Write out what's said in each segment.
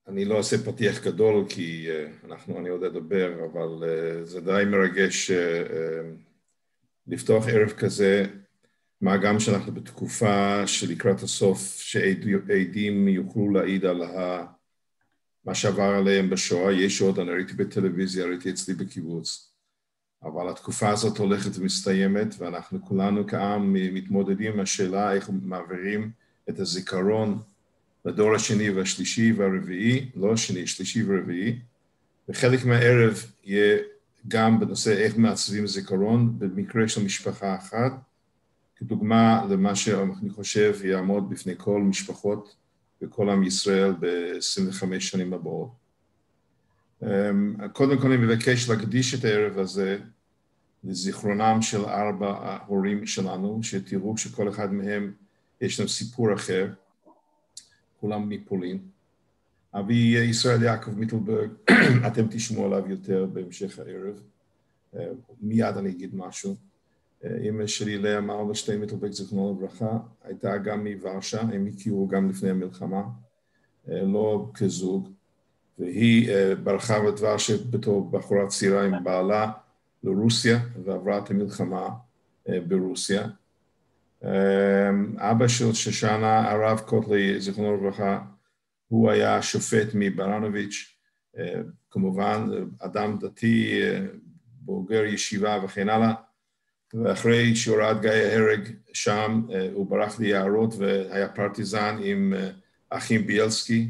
אני לא עושה פתיח גדול כי אני עוד אדבר, אבל זה די מרגש לפתוח ערב כזה, מה גם שאנחנו בתקופה שלקראת הסוף, שעדים יוכלו להעיד על מה שעבר עליהם בשואה. יש עוד, אני ראיתי בטלוויזיה, ראיתי אצלי בקיבוץ, אבל התקופה הזאת הולכת ומסתיימת, ואנחנו כולנו כעם מתמודדים עם השאלה איך מעבירים את הזיכרון לדור השני והשלישי והרביעי, לא השני, שלישי ורביעי, וחלק מהערב יהיה גם בנושא איך מעצבים זיכרון במקרה של משפחה אחת, כדוגמה למה שאני חושב יעמוד בפני כל משפחות וכל עם ישראל ב-25 שנים הבאות. קודם כל אני מבקש להקדיש את הערב הזה לזיכרונם של 4 ההורים שלנו, שתראו שכל אחד מהם יש להם סיפור אחר, כולם מפולין. אבי ישראל יעקב מיטלברג, אתם תשמעו עליו יותר בהמשך הערב, מיד אני אגיד משהו. אמא שלי לאה מרלשטיין מיטלברג, זיכרונו לברכה, הייתה גם מוורשה, הם הכירו גם לפני המלחמה, לא כזוג, והיא ברחה בוורשה בתור בחורה צעירה עם בעלה לרוסיה, ועברה את המלחמה ברוסיה. אבא של שושנה, הרב קוטלי, זיכרונו לברכה, הוא היה שופט מברנוביץ', כמובן אדם דתי, בוגר ישיבה וכן הלאה, ואחרי שהורד גיא ההרג שם, הוא ברח ליערות והיה פרטיזן עם אחים ביאלסקי,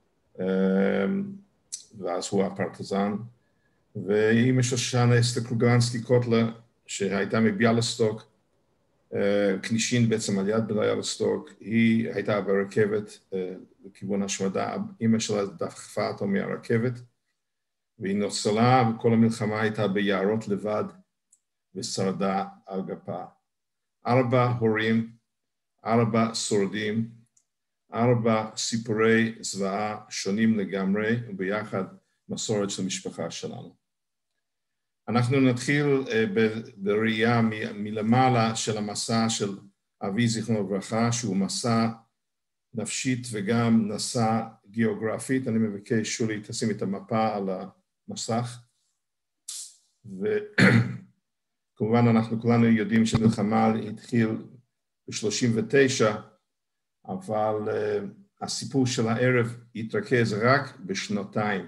ואז הוא הפרטיזן, ואמא של שושנה אסתר קלוגרנסקי קוטלה, שהייתה מביאלסטוק, קנישין בעצם על יד ביאלסטוק, היא הייתה ברכבת לכיוון השמדה, אמא שלה דחפה אותו מהרכבת, והיא נוצלה, וכל המלחמה הייתה ביערות לבד, ושרדה על גפה. 4 הורים, 4 שורדים, 4 סיפורי זוועה שונים לגמרי, וביחד מסורת של משפחה שלנו. אנחנו נתחיל בראייה מלמעלה של המסע של אבי זיכרונו לברכה, שהוא מסע נפשית וגם מסע גיאוגרפית. אני מבקש שולי תשים את המפה על המסך. וכמובן אנחנו כולנו יודעים שמלחמה התחיל ב-39, אבל הסיפור של הערב יתרכז רק בשנתיים.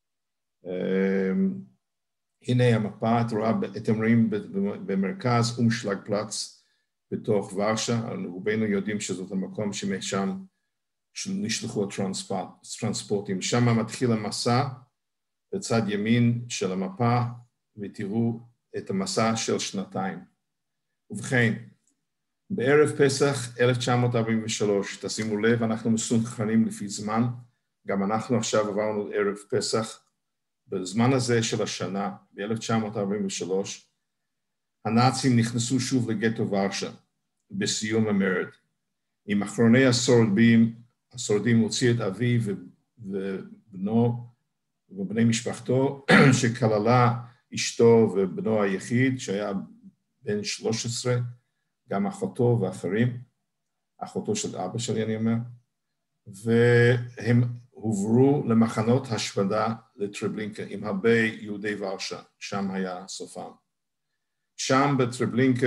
הנה המפה, אתם רואים במרכז אומשלגפלץ בתוך ורשה, רובנו יודעים שזאת המקום שמשם נשלחו הטרנספורטים. שם מתחיל המסע בצד ימין של המפה, ותראו את המסע של שנתיים. ובכן, בערב פסח 1943, תשימו לב, אנחנו מסונכרנים לפי זמן, גם אנחנו עכשיו עברנו ערב פסח, בזמן הזה של השנה, ב-1943, הנאצים נכנסו שוב לגטו ורשה, בסיום המרד. עם אחרוני השורדים הוציא את אבי ובנו ובני משפחתו, שכללה אשתו ובנו היחיד, שהיה בן 13, גם אחותו ואחרים, אחותו של אבא שלי אני אומר, והם הוברו למחנות השמדה לטרבלינקה, עם הרבה יהודי ורשה, שם היה סופם. שם בטרבלינקה,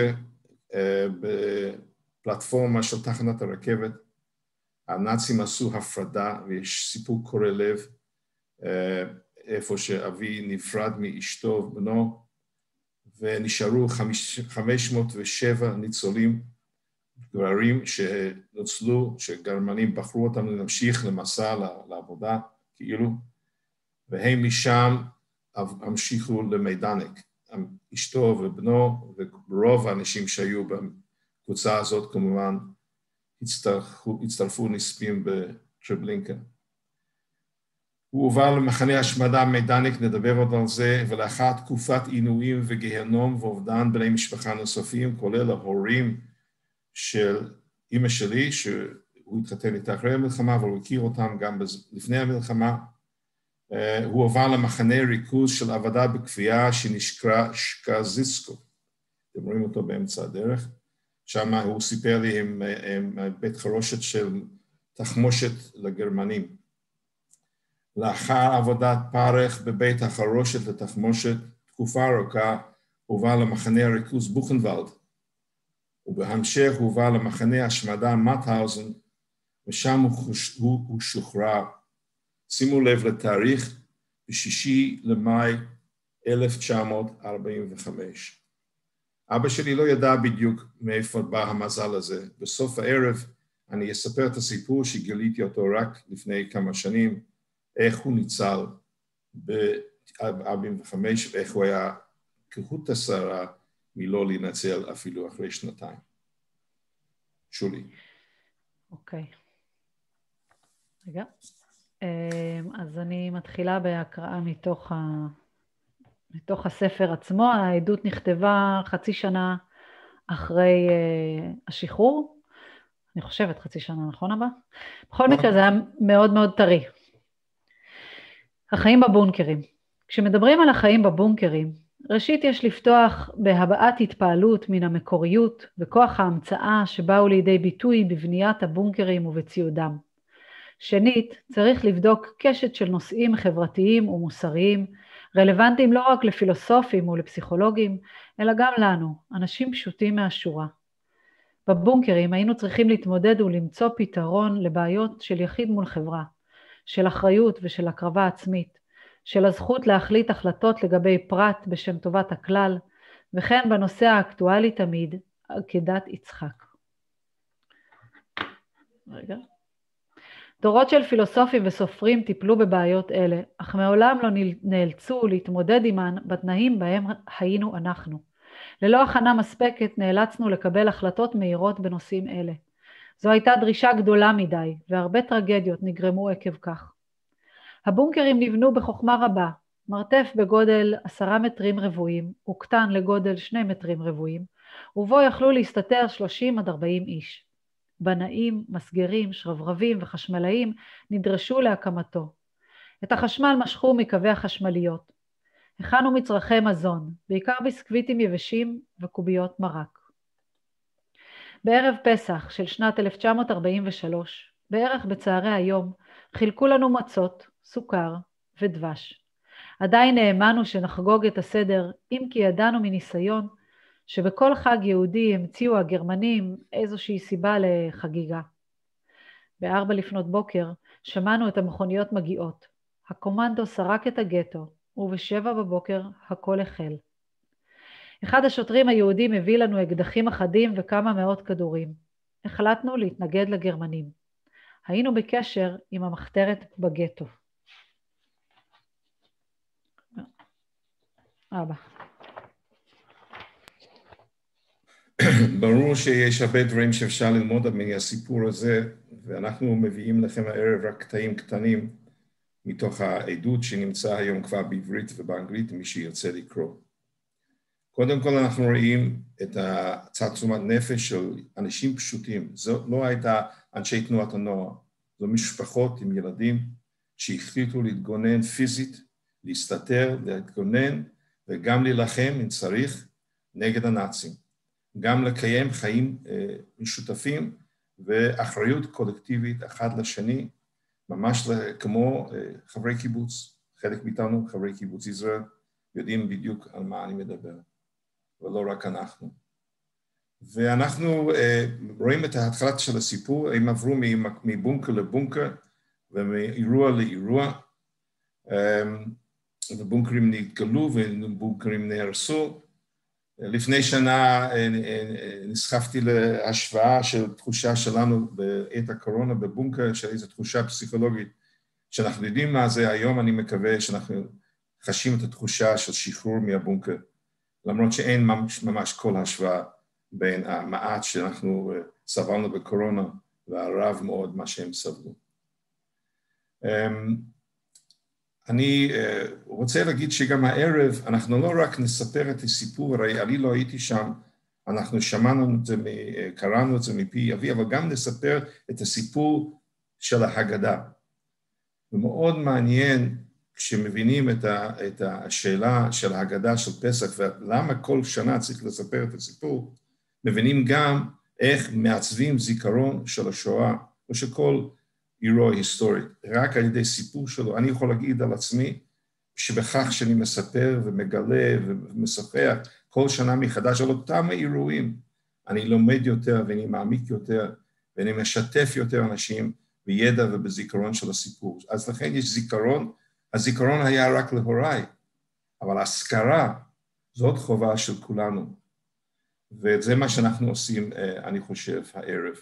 בפלטפורמה של תחנת הרכבת, הנאצים עשו הפרדה, ויש סיפור קורא לב, איפה שאבי נפרד מאשתו ובנו, ונשארו 507 ניצולים, גברים שנוצלו, שגרמנים בחרו אותם להמשיך למסע לעבודה, כאילו, והם משם המשיכו למיידנק. אשתו ובנו, ורוב האנשים שהיו בקבוצה הזאת, כמובן, הצטרפו נספים בטרבלינקה. הוא הובא למחנה השמדה מיידנק, נדבר עוד על זה, ולאחר תקופת עינויים וגיהנום ואובדן בני משפחה נוספים, כולל ההורים של אמא שלי, שהוא התחתן איתה אחרי המלחמה, אבל הוא הכיר אותם גם לפני המלחמה, הוא הובא למחנה ריכוז של עבודה בכפייה שנשקרא שקזיסקו. אתם רואים אותו באמצע הדרך. שם הוא סיפר לי עם בית חרושת של תחמושת לגרמנים. לאחר עבודת פרך בבית החרושת לתחמושת, תקופה ארוכה הובא למחנה הריכוז בוכנוולד, ובהמשך הובא למחנה השמדה מאטהאוזן, ושם הוא שוחרר. שימו לב לתאריך, ב6 למאי 1945. אבא שלי לא ידע בדיוק מאיפה בא המזל הזה. בסוף הערב אני אספר את הסיפור שגיליתי אותו רק לפני כמה שנים, איך הוא ניצל ב-45 ואיך הוא היה כחוט השערה מלא להינצל אפילו אחרי 2 שולי. אוקיי. רגע. אז אני מתחילה בהקראה מתוך הספר עצמו. העדות נכתבה חצי שנה אחרי השחרור. אני חושבת חצי שנה, נכון אבא? בכל מקרה זה היה מאוד מאוד טרי. החיים בבונקרים. כשמדברים על החיים בבונקרים, ראשית יש לפתוח בהבעת התפעלות מן המקוריות וכוח ההמצאה שבאו לידי ביטוי בבניית הבונקרים ובציודם. שנית, צריך לבדוק קשת של נושאים חברתיים ומוסריים, רלוונטיים לא רק לפילוסופים ולפסיכולוגים, אלא גם לנו, אנשים פשוטים מהשורה. בבונקרים היינו צריכים להתמודד ולמצוא פתרון לבעיות של יחיד מול חברה, של אחריות ושל הקרבה עצמית, של הזכות להחליט החלטות לגבי פרט בשם טובת הכלל, וכן בנושא האקטואלי תמיד, עקדת יצחק. רגע. דורות של פילוסופים וסופרים טיפלו בבעיות אלה, אך מעולם לא נאלצו להתמודד עמן בתנאים בהם היינו אנחנו. ללא הכנה מספקת נאלצנו לקבל החלטות מהירות בנושאים אלה. זו הייתה דרישה גדולה מדי, והרבה טרגדיות נגרמו עקב כך. הבונקרים נבנו בחוכמה רבה, מרתף בגודל 10 מטרים רבועים, וקטן לגודל 2 מטרים רבועים, ובו יכלו להסתתר 30 עד 40 איש. בנאים, מסגרים, שרברבים וחשמלאים נדרשו להקמתו. את החשמל משכו מקווי החשמליות. הכנו מצרכי מזון, בעיקר ביסקוויטים יבשים וקוביות מרק. בערב פסח של שנת 1943, בערך בצהרי היום, חילקו לנו מצות, סוכר ודבש. עדיין האמנו שנחגוג את הסדר, אם כי ידענו מניסיון, שבכל חג יהודי המציאו הגרמנים איזושהי סיבה לחגיגה. ב4 לפנות בוקר שמענו את המכוניות מגיעות. הקומנדו סרק את הגטו, וב7 בבוקר הכל החל. אחד השוטרים היהודים הביא לנו אקדחים אחדים וכמה מאות כדורים. החלטנו להתנגד לגרמנים. היינו בקשר עם המחתרת בגטו. אבא. ברור שיש הרבה דברים שאפשר ללמוד מהסיפור הזה, ואנחנו מביאים לכם הערב רק קטעים קטנים מתוך העדות שנמצא היום כבר בעברית ובאנגלית, מי שירצה לקרוא. קודם כל אנחנו רואים את תעצומת נפש של אנשים פשוטים. זו לא הייתה אנשי תנועת הנוער, זו משפחות עם ילדים שהחליטו להתגונן פיזית, להסתתר, להתגונן, וגם להילחם אם צריך נגד הנאצים. גם לקיים חיים משותפים ואחריות קולקטיבית אחד לשני, ממש כמו חברי קיבוץ. חלק מאיתנו, חברי קיבוץ ישראל, יודעים בדיוק על מה אני מדבר, ולא רק אנחנו. ואנחנו רואים את ההתחלה של הסיפור, הם עברו מבונקר לבונקר, ומאירוע לאירוע, ובונקרים נתגלו ובונקרים נהרסו. לפני שנה נסחפתי להשוואה של תחושה שלנו בעת הקורונה בבונקר, של איזו תחושה פסיכולוגית שאנחנו יודעים מה זה. היום אני מקווה שאנחנו חשים את התחושה של שחרור מהבונקר, למרות שאין ממש כל השוואה בין המעט שאנחנו סבלנו בקורונה והרב מאוד מה שהם סבלו. אני רוצה להגיד שגם הערב אנחנו לא רק נספר את הסיפור, הרי אני לא הייתי שם, אנחנו שמענו את זה, קראנו את זה מפי אבי, אבל גם נספר את הסיפור של ההגדה. ומאוד מעניין כשמבינים את השאלה של ההגדה של פסח, ולמה כל שנה צריך לספר את הסיפור, מבינים גם איך מעצבים זיכרון של השואה, או שכל עירו ההיסטורית, רק על ידי סיפור שלו. אני יכול להגיד על עצמי, שבכך שאני מספר ומגלה ומשוחח כל שנה מחדש על אותם האירועים, אני לומד יותר ואני מעמיק יותר, ואני משתף יותר אנשים בידע ובזיכרון של הסיפור. אז לכן יש זיכרון, הזיכרון היה רק להוריי, אבל ההזכרה זאת חובה של כולנו. וזה מה שאנחנו עושים, אני חושב, הערב.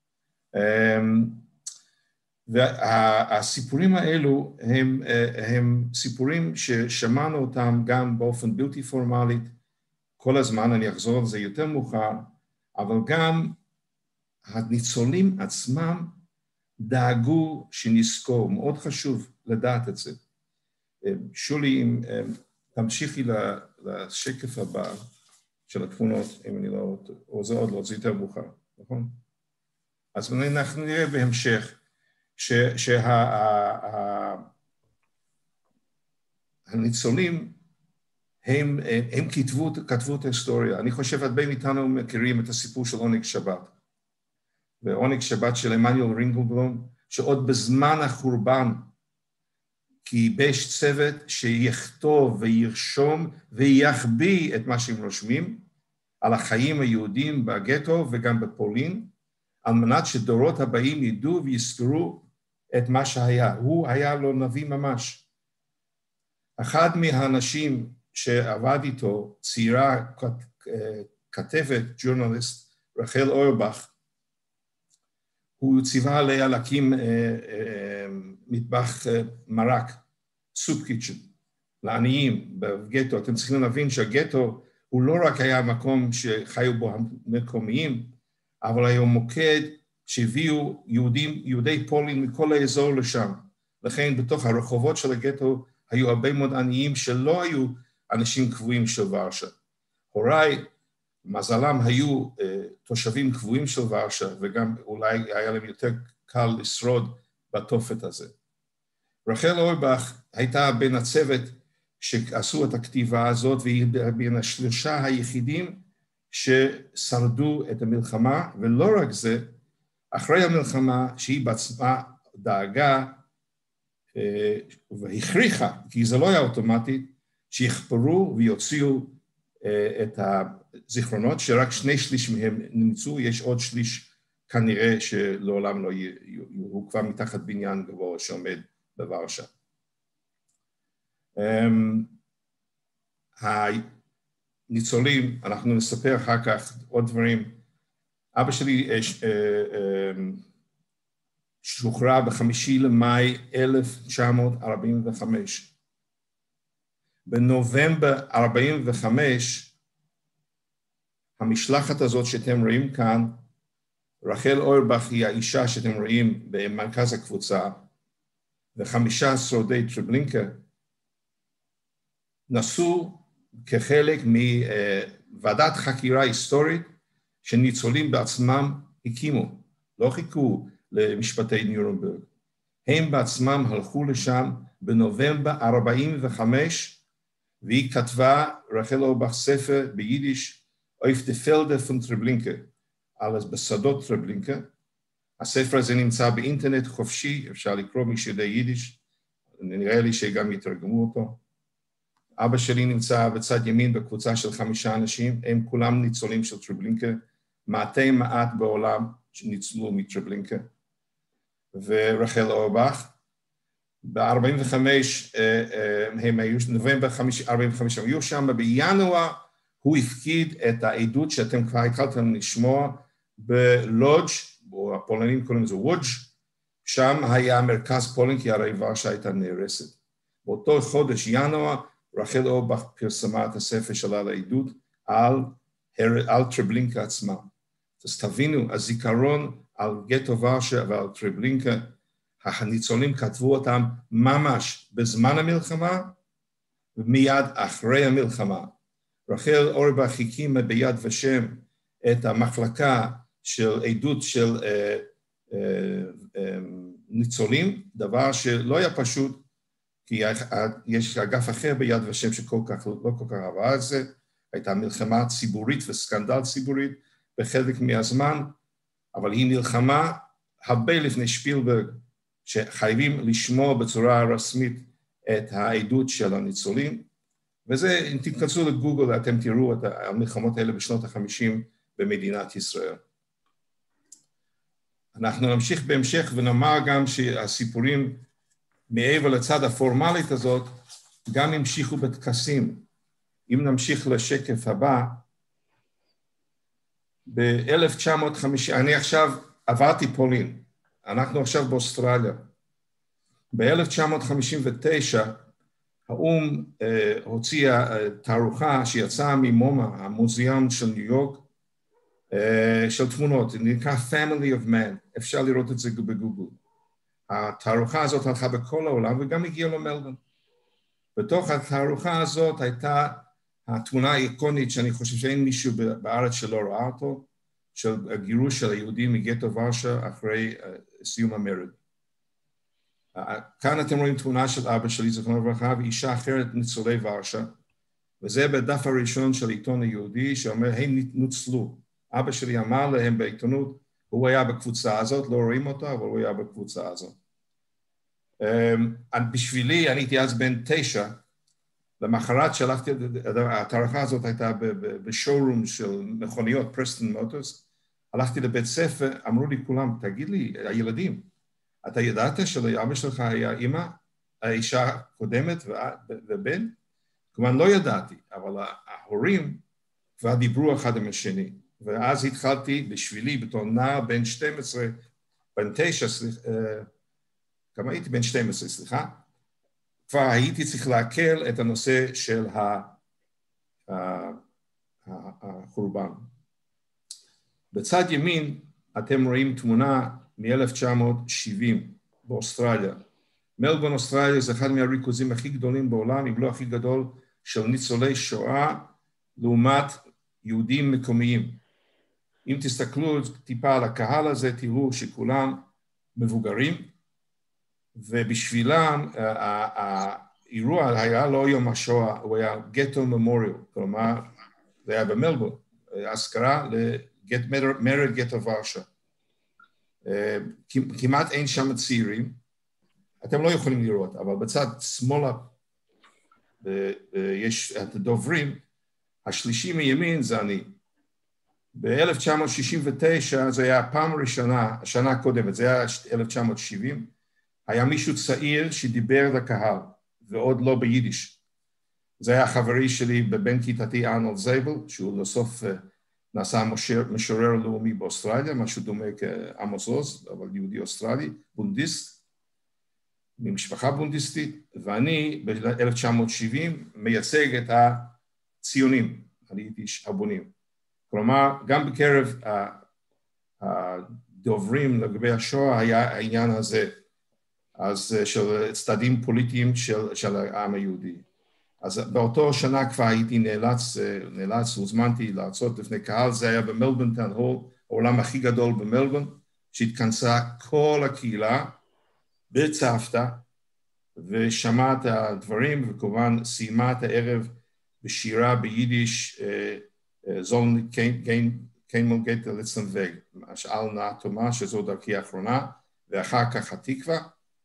והסיפורים האלו הם סיפורים ששמענו אותם גם באופן בלתי פורמלית, כל הזמן, אני אחזור על זה יותר מאוחר, אבל גם הניצולים עצמם דאגו שנזכור, מאוד חשוב לדעת את זה. שולי, אם תמשיכי לשקף הבא של התמונות, אם אני לא, או זה עוד לא, זה יותר מאוחר, נכון? אז אנחנו נראה בהמשך, שהניצולים הם כתבו את ההיסטוריה. אני חושב הרבה מאיתנו מכירים את הסיפור של עונג שבת. ועונג שבת של עמנואל רינגלבלום, שעוד בזמן החורבן, כי ייבש צוות שיכתוב וירשום ויחביא את מה שהם רושמים, על החיים היהודים בגטו וגם בפולין, על מנת שדורות הבאים ידעו ויזכרו את מה שהיה. הוא היה לו נביא ממש. אחד מהאנשים שעבד איתו, צעירה, כתבת, ג'ורנליסט, רחל אוירבך, הוא ציווה עליה להקים מטבח מרק, סופ קיצ'ן, לעניים בגטו. אתם צריכים להבין שהגטו הוא לא רק היה מקום שחיו בו המקומיים, אבל היה מוקד שהביאו יהודי פולין מכל האזור לשם. לכן בתוך הרחובות של הגטו היו הרבה מאוד עניים שלא היו אנשים קבועים של ורשה. הוריי, מזלם היו תושבים קבועים של ורשה, וגם אולי היה להם יותר קל לשרוד בתופת הזה. רחל אוירבך הייתה בין הצוות שעשו את הכתיבה הזאת, והיא בין השלושה היחידים ששרדו את המלחמה, ולא רק זה, אחרי המלחמה שהיא בעצמה דאגה והכריחה, כי זה לא היה אוטומטית, שיחפרו ויוציאו את הזיכרונות, שרק 2/3 מהם נמצאו, יש עוד שליש כנראה שלעולם לא יהיו, הוא כבר מתחת בניין גבוה שעומד בוורשה. הניצולים, אנחנו נספר אחר כך עוד דברים. אבא שלי שוחרר ב5 למאי 1945. בנובמבר 45, המשלחת הזאת שאתם רואים כאן, רחל אוירבך היא האישה שאתם רואים במרכז הקבוצה, ו5 שורדי טרבלינקה, נסעו כחלק מוועדת חקירה היסטורית שניצולים בעצמם הקימו, לא חיכו למשפטי ניורנברג. הם בעצמם הלכו לשם בנובמבר 45, והיא כתבה, רחל אוירבך, ספר ביידיש, auf die Felder von Treblinka, על בשדות טרבלינקה. הספר הזה נמצא באינטרנט חופשי, אפשר לקרוא מי שיודע יידיש, נראה לי שגם יתרגמו אותו. אבא שלי נמצא בצד ימין בקבוצה של 5 אנשים, הם כולם ניצולים של טרבלינקה, מעט בעולם שניצלו מטרבלינקה. ורחל אוירבך, ב-45, הם היו, נובמבר 45, הם היו שם, בינואר הוא הפקיד את העדות שאתם כבר התחלתם לשמוע בלודג', או הפולנים קוראים לזה וודג', שם היה מרכז פולין, כי הרי ורשה הייתה נהרסת. באותו חודש ינואר, רחל אוירבך פרסמה את הספר שלה לעדות על טרבלינקה עצמה. אז תבינו, הזיכרון על גטו ורשה ועל טרבלינקה, הניצולים כתבו אותם ממש בזמן המלחמה, ומיד אחרי המלחמה. רחל אוירבך הקימה ביד ושם את המחלקה של עדות של ניצולים, דבר שלא היה פשוט, כי יש אגף אחר ביד ושם לא כל כך אהבה את זה, הייתה מלחמה ציבורית וסקנדל ציבורית בחלק מהזמן, אבל היא מלחמה הרבה לפני שפילברג, שחייבים לשמוע בצורה רשמית את העדות של הניצולים, וזה, אם תיכנסו לגוגל, אתם תראו את המלחמות האלה בשנות ה-50 במדינת ישראל. אנחנו נמשיך בהמשך ונאמר גם שהסיפורים מעבר לצד הפורמלית הזאת, גם המשיכו בטקסים. אם נמשיך לשקף הבא, ב-1950, אני עכשיו עברתי פולין, אנחנו עכשיו באוסטרליה. ב-1959, האום הוציאה תערוכה שיצאה ממומה, המוזיאון של ניו יורק, של תמונות, זה נקרא Family of Man, אפשר לראות את זה בגוגל. התערוכה הזאת הלכה בכל העולם וגם הגיעה למלבורן. בתוך התערוכה הזאת הייתה התמונה האיקונית שאני חושב שאין מישהו בארץ שלא ראה אותו, של הגירוש של היהודים מגטו ורשה אחרי סיום המרד. כאן אתם רואים תמונה של אבא שלי, זכרונו לברכה, ואישה אחרת ניצולי ורשה, וזה בדף הראשון של העיתון היהודי שאומר, הם נוצלו. אבא שלי אמר להם בעיתונות, הוא היה בקבוצה הזאת, לא רואים אותו, אבל הוא היה בקבוצה הזאת. בשבילי, אני הייתי אז בן 9, למחרת שלחתי, התערוכה הזאת הייתה בשואורום של מכוניות, פרסטון מוטורס, הלכתי לבית ספר, אמרו לי כולם, תגיד לי, הילדים, אתה ידעת שלאבא שלך היה אמא, האישה קודמת ובן? כלומר, לא ידעתי, אבל ההורים כבר דיברו אחד עם השני, ואז התחלתי בשבילי בתור נער בן 12, בן 9, כמה הייתי? בן 12, סליחה, כבר הייתי צריך להקל את הנושא של החורבן. בצד ימין אתם רואים תמונה מ-1970 באוסטרליה. מלבורן, אוסטרליה, זה אחד מהריכוזים הכי גדולים בעולם, אם לא הכי גדול, של ניצולי שואה, לעומת יהודים מקומיים. אם תסתכלו טיפה על הקהל הזה, תראו שכולם מבוגרים, ובשבילם האירוע היה לא יום השואה, הוא היה גטו ממוריאל, כלומר, זה היה במלבורן, אזכרה למרד גטו ורשה. כמעט אין שם צעירים, אתם לא יכולים לראות, אבל בצד שמאלה יש את הדוברים, השלישי מימין זה אני. ב-1969, זה היה הפעם הראשונה, השנה הקודמת, זה היה 1970, היה מישהו צעיר שדיבר לקהל, ועוד לא ביידיש. זה היה חברי שלי בבן כיתתי ארנולד זייבל, שהוא לסוף נעשה משורר לאומי באוסטרליה, משהו דומה כעמוס עוז, אבל יהודי אוסטרלי, בונדיסט, ממשפחה בונדיסטית, ואני ב-1970 מייצג את הציונים, אני הייתי הבונים. כלומר, גם בקרב הדוברים לגבי השואה היה העניין הזה, אז של צדדים פוליטיים של העם היהודי. אז באותו שנה כבר הייתי נאלץ, הוזמנתי להרצות לפני קהל, זה היה במלבורן טאון הול, העולם הכי גדול במלבורן, שהתכנסה כל הקהילה בצוותא, ושמעה את הדברים, וכמובן סיימה את הערב בשירה ביידיש, זול קיין מולגט לצלן וג, שאל נא תומה, שזו דרכי האחרונה, ואחר כך התקווה,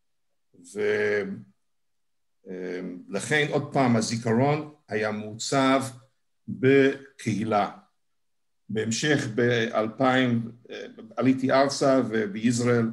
ולכן עוד פעם הזיכרון היה מוצב בקהילה. בהמשך ב-2000 עליתי ארצה ובישראל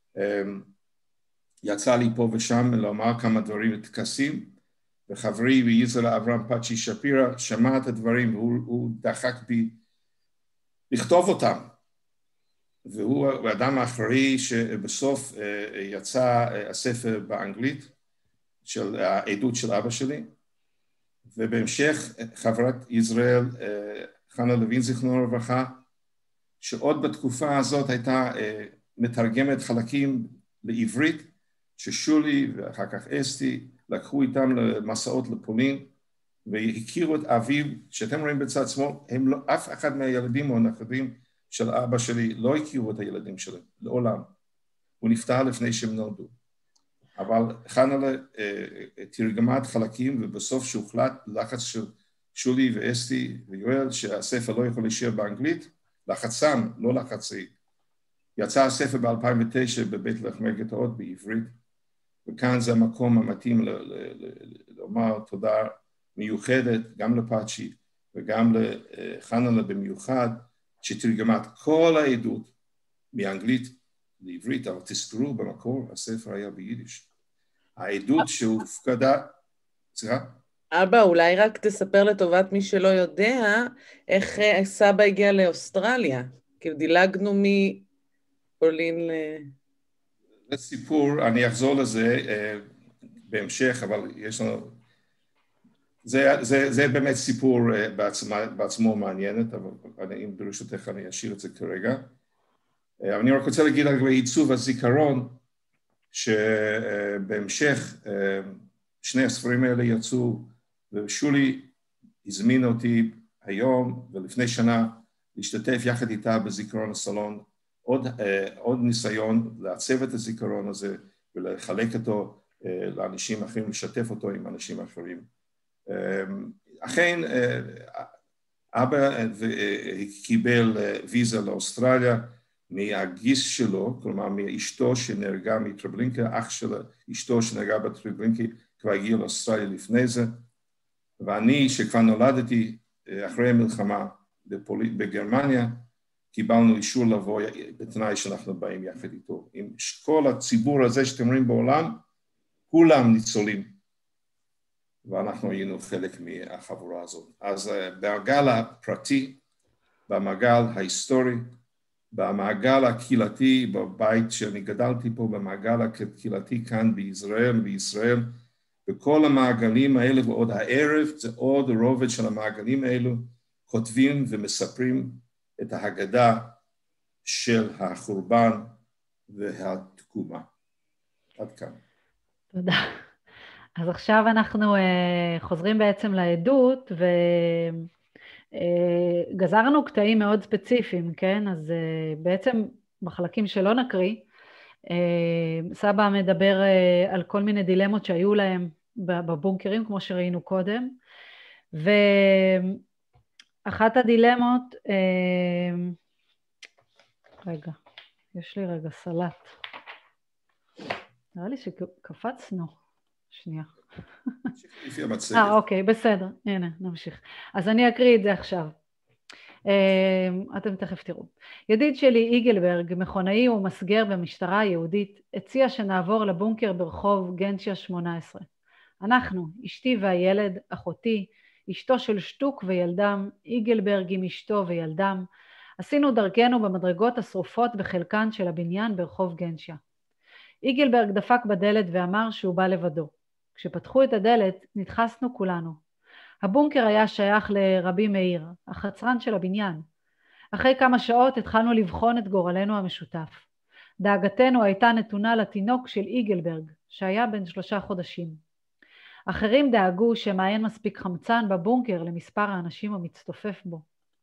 יצא לי פה ושם לומר כמה דברים וטקסים, וחברי בישראל אברהם פאצ'י שפירא שמע את הדברים והוא דחק בי לכתוב אותם. והוא האדם האחראי שבסוף יצא הספר באנגלית של העדות של אבא שלי, ובהמשך חברת ישראל חנה לוין זיכרונה לברכה, שעוד בתקופה הזאת הייתה מתרגמת חלקים לעברית, ששולי ואחר כך אסתי לקחו איתם למסעות לפולין, והכירו את אביו, שאתם רואים בצד שמאל, אף אחד מהילדים או הנכדים של אבא שלי לא הכירו את הילדים שלהם, לעולם. הוא נפטר לפני שהם נולדו. אבל חנה תרגמת חלקים, ובסוף שהוחלט לחץ של שולי ואסתי ויואל, שהספר לא יכול להישאר באנגלית, לחצם, לא לחצי, יצא הספר ב-2009 בבית לחמי גטאות בעברית, וכאן זה המקום המתאים לומר תודה מיוחדת גם לפאצ'י וגם לחננה במיוחד, שתרגמה את כל העדות מאנגלית לעברית, אבל תזכרו במקור, הספר היה ביידיש. העדות שהופקדה, סליחה? אבא, אולי רק תספר לטובת מי שלא יודע, איך סבא הגיע לאוסטרליה. כאילו דילגנו מפולין ל... זה סיפור, אני אחזור לזה בהמשך, אבל יש לנו... זה באמת סיפור בעצמו מעניינת, אבל אם ברשותך אני אשאיר את זה כרגע. אני רק רוצה להגיד לגבי עיצוב הזיכרון, שבהמשך שני הספרים האלה יצאו, ושולי הזמינה אותי היום ולפני שנה להשתתף יחד איתה בזיכרון הסלון, עוד ניסיון לעצב את הזיכרון הזה ולחלק אותו לאנשים אחרים, לשתף אותו עם אנשים אחרים. אכן, אבא קיבל ויזה לאוסטרליה מהגיס שלו, כלומר מאשתו שנהרגה מטרבלינקה, אח של אשתו שנהרגה בטרבלינקה כבר הגיע לאוסטרליה לפני זה, ואני שכבר נולדתי אחרי המלחמה בגרמניה, קיבלנו אישור לבוא בתנאי שאנחנו באים יחד איתו. עם כל הציבור הזה שאתם רואים בעולם, כולם ניצולים, ואנחנו היינו חלק מהחבורה הזאת. אז במעגל הפרטי, במעגל ההיסטורי, במעגל הקהילתי, בבית שאני גדלתי פה, במעגל הקהילתי כאן בישראל, בכל המעגלים האלה, ועוד הערב, זה עוד הרובד של המעגלים האלו, כותבים ומספרים את ההגדה של החורבן והתקומה. עד כאן. תודה. אז עכשיו אנחנו חוזרים בעצם לעדות, וגזרנו קטעים מאוד ספציפיים, כן? אז בעצם בחלקים שלא נקריא, סבא מדבר על כל מיני דילמות שהיו להם בבונקרים, כמו שראינו קודם, ואחת הדילמות, רגע, יש לי רגע סלט. נראה לי שקפצנו. שנייה. אוקיי, בסדר. הנה, נמשיך. אז אני אקריא את זה עכשיו. אתם תכף תראו. ידיד שלי איגלברג, מכונאי ומסגר במשטרה היהודית, הציע שנעבור לבונקר ברחוב גנצ'יה 18. אנחנו, אשתי והילד, אחותי, אשתו של שטוק וילדם, איגלברג עם אשתו וילדם, עשינו דרכנו במדרגות השרופות בחלקן של הבניין ברחוב גנצ'יה. איגלברג דפק בדלת ואמר שהוא בא לבדו. כשפתחו את הדלת, נדחסנו כולנו. הבונקר היה שייך לרבי מאיר, החצרן של הבניין. אחרי כמה שעות התחלנו לבחון את גורלנו המשותף. דאגתנו הייתה נתונה לתינוק של איגלברג, שהיה בן 3 חודשים. אחרים דאגו שמעין מספיק חמצן בבונקר למספר האנשים המצטופף בו.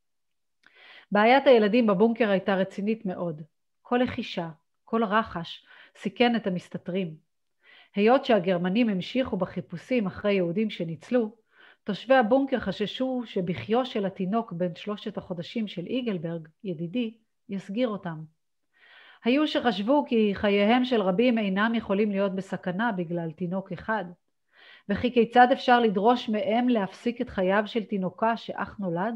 בעיית הילדים בבונקר הייתה רצינית מאוד. כל לחישה, כל רחש, סיכן את המסתתרים. היות שהגרמנים המשיכו בחיפושים אחרי יהודים שניצלו, תושבי הבונקר חששו שבחיו של התינוק בן 3 החודשים של איגלברג, ידידי, יסגיר אותם. היו שחשבו כי חייהם של רבים אינם יכולים להיות בסכנה בגלל תינוק אחד, וכי כיצד אפשר לדרוש מהם להפסיק את חייו של תינוקה שאך נולד?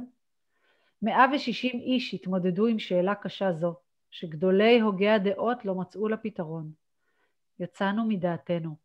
160 איש התמודדו עם שאלה קשה זו, שגדולי הוגי הדעות לא מצאו לה פתרון. יצאנו מדעתנו.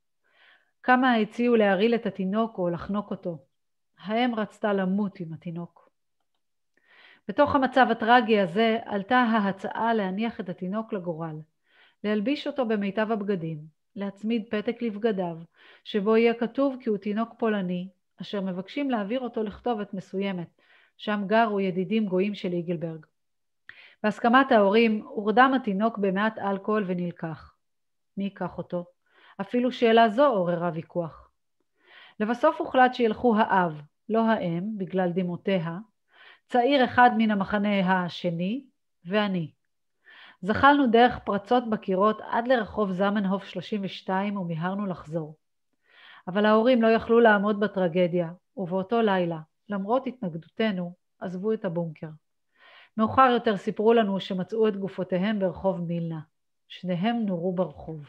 כמה הציעו להריל את התינוק או לחנוק אותו. האם רצתה למות עם התינוק. בתוך המצב הטרגי הזה עלתה ההצעה להניח את התינוק לגורל, להלביש אותו במיטב הבגדים, להצמיד פתק לבגדיו, שבו יהיה כתוב כי הוא תינוק פולני, אשר מבקשים להעביר אותו לכתובת מסוימת, שם גרו ידידים גויים של איגלברג. בהסכמת ההורים הורדם התינוק במעט אלכוהול ונלקח. מי ייקח אותו? אפילו שאלה זו עוררה ויכוח. לבסוף הוחלט שילכו האב, לא האם, בגלל דמותיה, צעיר אחד מן המחנה השני ואני. זחלנו דרך פרצות בקירות עד לרחוב זמנהוף 32 ומיהרנו לחזור. אבל ההורים לא יכלו לעמוד בטרגדיה, ובאותו לילה, למרות התנגדותנו, עזבו את הבונקר. מאוחר יותר סיפרו לנו שמצאו את גופותיהם ברחוב מילנה. שניהם נורו ברחוב.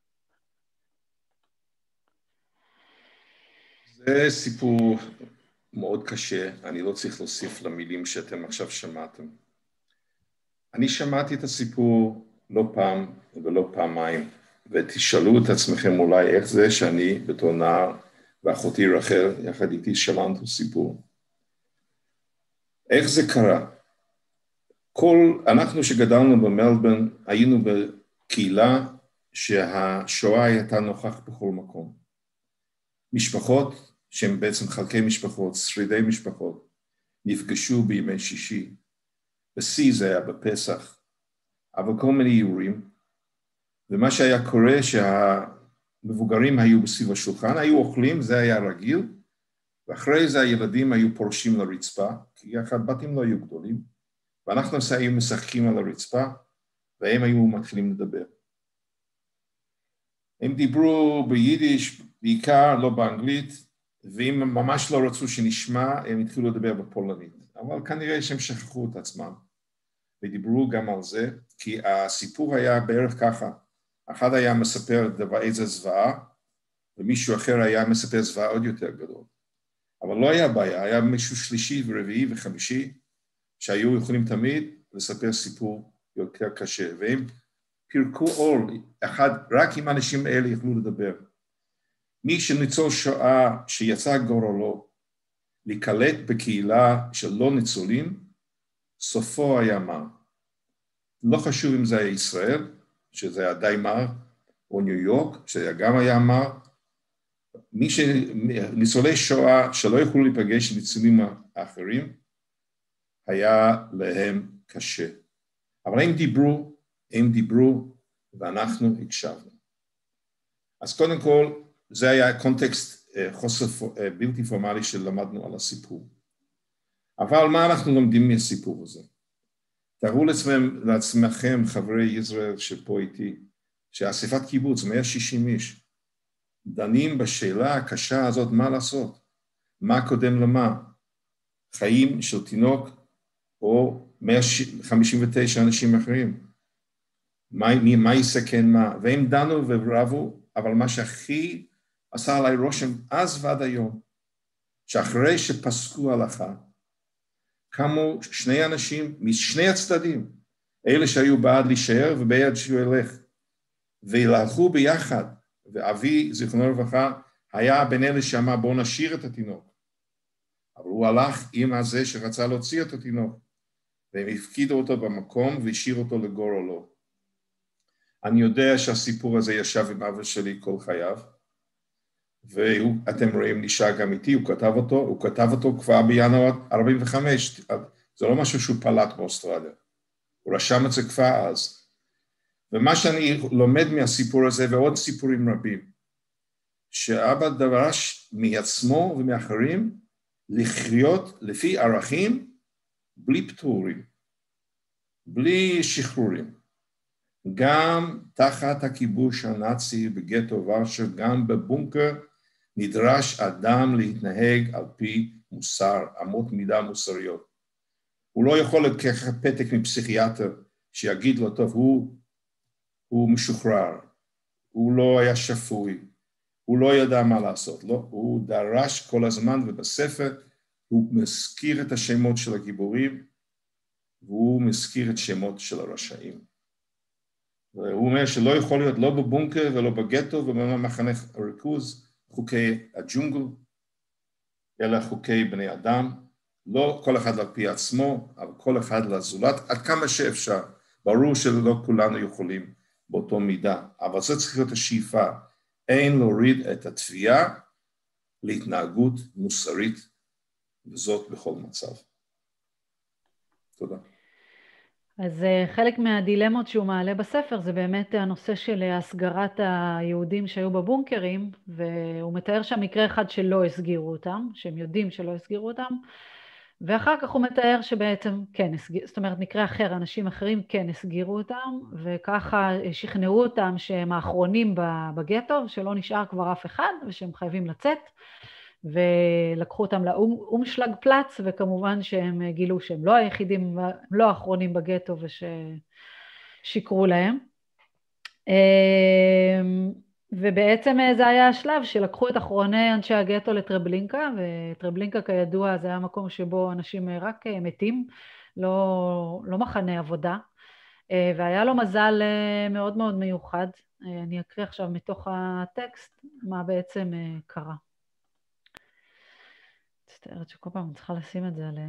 זה סיפור מאוד קשה, אני לא צריך להוסיף למילים שאתם עכשיו שמעתם. אני שמעתי את הסיפור לא פעם ולא פעמיים, ותשאלו את עצמכם אולי איך זה שאני בתור נער ואחותי רחל יחד איתי שלנו סיפור. איך זה קרה? אנחנו שגדלנו במלבורן היינו בקהילה שהשואה הייתה נוכח בכל מקום. משפחות שהם בעצם חלקי משפחות, שרידי משפחות, נפגשו בימי שישי. בשיא זה היה בפסח, אבל כל מיני אירועים. ומה שהיה קורה שהמבוגרים היו בסביב השולחן, היו אוכלים, זה היה רגיל, ואחרי זה הילדים היו פורשים לרצפה, כי הבתים לא היו גדולים, ואנחנו היינו משחקים על הרצפה, והם היו מתחילים לדבר. הם דיברו ביידיש, בעיקר לא באנגלית, ואם ממש לא רצו שנשמע, הם התחילו לדבר בפולנית. אבל כנראה שהם שכחו את עצמם, ודיברו גם על זה, כי הסיפור היה בערך ככה. אחד היה מספר איזה זוועה, ומישהו אחר היה מספר זוועה עוד יותר גדול. אבל לא היה בעיה, היה מישהו שלישי ורביעי וחמישי, שהיו יכולים תמיד לספר סיפור יותר קשה, והם פירקו עול, רק עם האנשים האלה יכלו לדבר. מי שניצול שואה שיצא גורלו להיקלט בקהילה של לא ניצולים, סופו היה מר. לא חשוב אם זה היה ישראל, שזה היה די מר, או ניו יורק, שזה גם היה מר. ניצולי שואה שלא יכולו להיפגש עם ניצולים האחרים, היה להם קשה. אבל הם דיברו, ואנחנו הקשבנו. אז קודם כל, זה היה קונטקסט חוסר בלתי פורמלי שלמדנו על הסיפור. אבל מה אנחנו לומדים מהסיפור הזה? תראו לעצמכם, חברי ישראל שפה איתי, שהאספת קיבוץ, 160 איש, דנים בשאלה הקשה הזאת מה לעשות, מה קודם למה, חיים של תינוק או 159 אנשים אחרים, מה יסכן מה, והם דנו ורבו, אבל מה שהכי עשה עליי רושם אז ועד היום, שאחרי שפסקו הלכה, קמו שני אנשים משני הצדדים, אלה שהיו בעד להישאר ובעד שהוא ילך, והלכו ביחד, ואבי, זיכרונו לברכה, היה בין אלה שאמר בואו נשאיר את התינוק, אבל הוא הלך עם הזה שרצה להוציא את התינוק, והם הפקידו אותו במקום והשאיר אותו לגורלו. אני יודע שהסיפור הזה ישב עם אבא שלי כל חייו, ואתם רואים נשאר גם איתי, הוא כתב אותו כבר בינואר 45, זה לא משהו שהוא פלט באוסטרליה, הוא רשם את זה כבר אז. ומה שאני לומד מהסיפור הזה ועוד סיפורים רבים, שאבא דרש מעצמו ומאחרים לחיות לפי ערכים בלי פטורים, בלי שחרורים. גם תחת הכיבוש הנאצי בגטו ורשה, גם בבונקר, נדרש אדם להתנהג על פי מוסר, אמות מידה מוסריות. הוא לא יכול לקחת פתק מפסיכיאטר שיגיד לו, טוב, הוא משוחרר, הוא לא היה שפוי, הוא לא ידע מה לעשות, לא, הוא דרש כל הזמן, ובספר הוא מזכיר את השמות של הגיבורים, והוא מזכיר את שמות של הרשעים. והוא אומר שלא יכול להיות לא בבונקר ולא בגטו ובמחנה הריכוז, חוקי הג'ונגל, אלא חוקי בני אדם, לא כל אחד על פי עצמו, אבל כל אחד לזולת, עד כמה שאפשר. ברור שלא כולנו יכולים באותו מידה, אבל זה צריך להיות השאיפה, אין להוריד את התביעה להתנהגות מוסרית, וזאת בכל מצב. תודה. אז חלק מהדילמות שהוא מעלה בספר זה באמת הנושא של הסגרת היהודים שהיו בבונקרים, והוא מתאר שם מקרה אחד שלא הסגירו אותם, שהם יודעים שלא הסגירו אותם, ואחר כך הוא מתאר שבעצם כן, זאת אומרת מקרה אחר, אנשים אחרים כן הסגירו אותם, וככה שכנעו אותם שהם האחרונים בגטו, שלא נשאר כבר אף אחד ושהם חייבים לצאת, ולקחו אותם לאומשלג פלץ, וכמובן שהם גילו שהם לא היחידים, לא האחרונים בגטו וששיקרו להם. ובעצם זה היה השלב שלקחו את אחרוני אנשי הגטו לטרבלינקה, וטרבלינקה כידוע זה היה מקום שבו אנשים רק מתים, לא מחנה עבודה, והיה לו מזל מאוד מאוד מיוחד. אני אקריא עכשיו מתוך הטקסט מה בעצם קרה. תתארת שכל פעם אני צריכה לשים את זה על...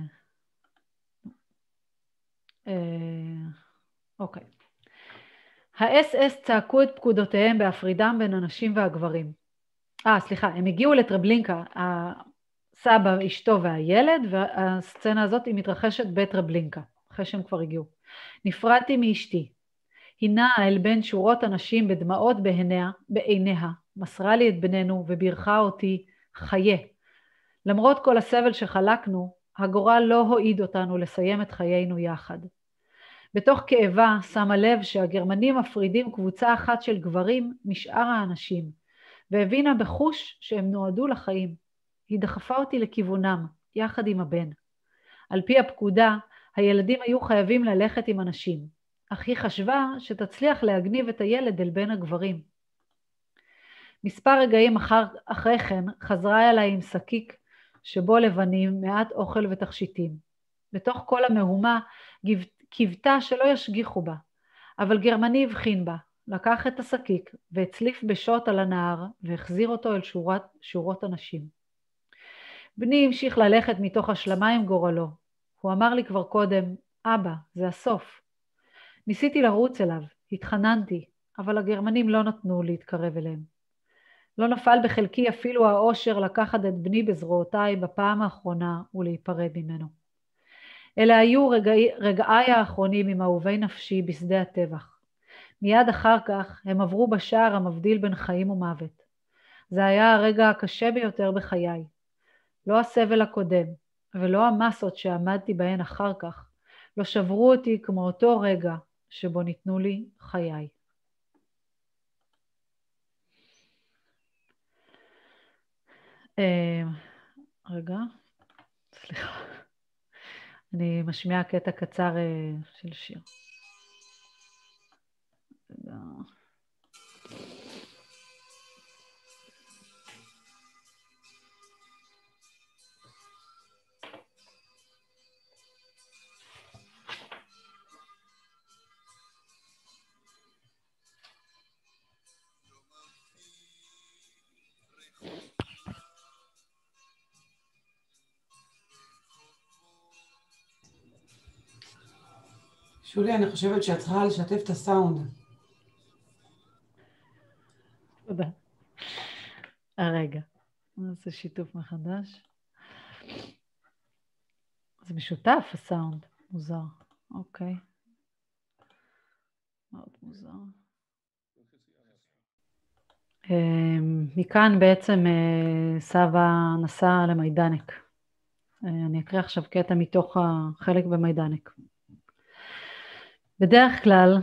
אוקיי. ה-SS צעקו את פקודותיהם בהפרידם בין הנשים והגברים. סליחה, הם הגיעו לטרבלינקה, הסבא, אשתו והילד, והסצנה הזאת היא מתרחשת בטרבלינקה, אחרי שהם כבר הגיעו. נפרדתי מאשתי. היא נעה אל בין שורות אנשים בדמעות בעיניה, מסרה לי את בננו ובירכה אותי חיה. למרות כל הסבל שחלקנו, הגורל לא הועיד אותנו לסיים את חיינו יחד. בתוך כאבה שמה לב שהגרמנים מפרידים קבוצה אחת של גברים משאר האנשים, והבינה בחוש שהם נועדו לחיים. היא דחפה אותי לכיוונם, יחד עם הבן. על פי הפקודה, הילדים היו חייבים ללכת עם אנשים, אך היא חשבה שתצליח להגניב את הילד אל בין הגברים. מספר רגעים אחרי כן חזרה אליי עם שקיק שבו לבנים, מעט אוכל ותכשיטים. בתוך כל המהומה קיוותה שלא ישגיחו בה, אבל גרמני הבחין בה, לקח את השקיק והצליף בשוט על הנהר והחזיר אותו אל שורות אנשים. בני המשיך ללכת מתוך השלמה עם גורלו. הוא אמר לי כבר קודם, אבא, זה הסוף. ניסיתי לרוץ אליו, התחננתי, אבל הגרמנים לא נתנו להתקרב אליהם. לא נפל בחלקי אפילו האושר לקחת את בני בזרועותיי בפעם האחרונה ולהיפרד ממנו. אלה היו רגעיי האחרונים עם אהובי נפשי בשדה הטבח. מיד אחר כך הם עברו בשער המבדיל בין חיים ומוות. זה היה הרגע הקשה ביותר בחיי. לא הסבל הקודם, ולא המסות שעמדתי בהן אחר כך, לא שברו אותי כמו אותו רגע שבו ניתנו לי חיי. רגע, סליחה. אני משמיעה קטע קצר של שיר. שולי, אני חושבת שאת צריכה לשתף את הסאונד. תודה. הרגע. נעשה שיתוף מחדש. זה משותף הסאונד. מוזר. אוקיי. מאוד מוזר. מכאן בעצם סבא נסע למיידנק. אני אקריא עכשיו קטע מתוך החלק במיידנק. בדרך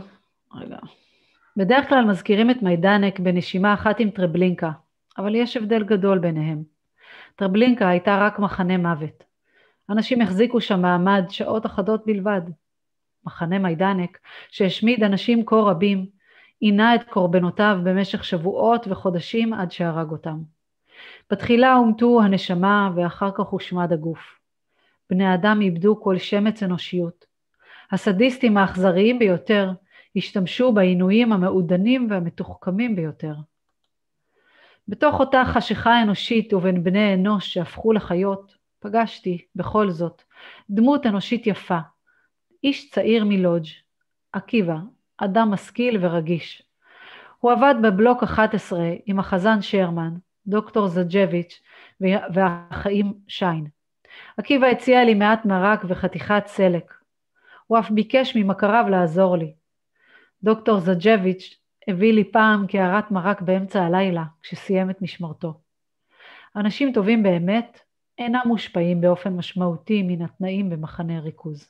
כלל מזכירים את מיידנק בנשימה אחת עם טרבלינקה, אבל יש הבדל גדול ביניהם. טרבלינקה הייתה רק מחנה מוות. אנשים החזיקו שם מעמד שעות אחדות בלבד. מחנה מיידנק, שהשמיד אנשים כה רבים, עינה את קורבנותיו במשך שבועות וחודשים עד שהרג אותם. בתחילה הומתו הנשמה ואחר כך הושמד הגוף. בני האדם איבדו כל שמץ אנושיות. הסדיסטים האכזריים ביותר השתמשו בעינויים המעודנים והמתוחכמים ביותר. בתוך אותה חשיכה אנושית ובין בני אנוש שהפכו לחיות, פגשתי, בכל זאת, דמות אנושית יפה, איש צעיר מלודג', עקיבא, אדם משכיל ורגיש. הוא עבד בבלוק 11 עם החזן שרמן, דוקטור זג'ביץ' והחיים שיין. עקיבא הציע לי מעט מרק וחתיכת סלק. הוא אף ביקש ממכריו לעזור לי. דוקטור זג'ביץ' הביא לי פעם קערת מרק באמצע הלילה, כשסיים את משמרתו. אנשים טובים באמת אינם מושפעים באופן משמעותי מן התנאים במחנה ריכוז.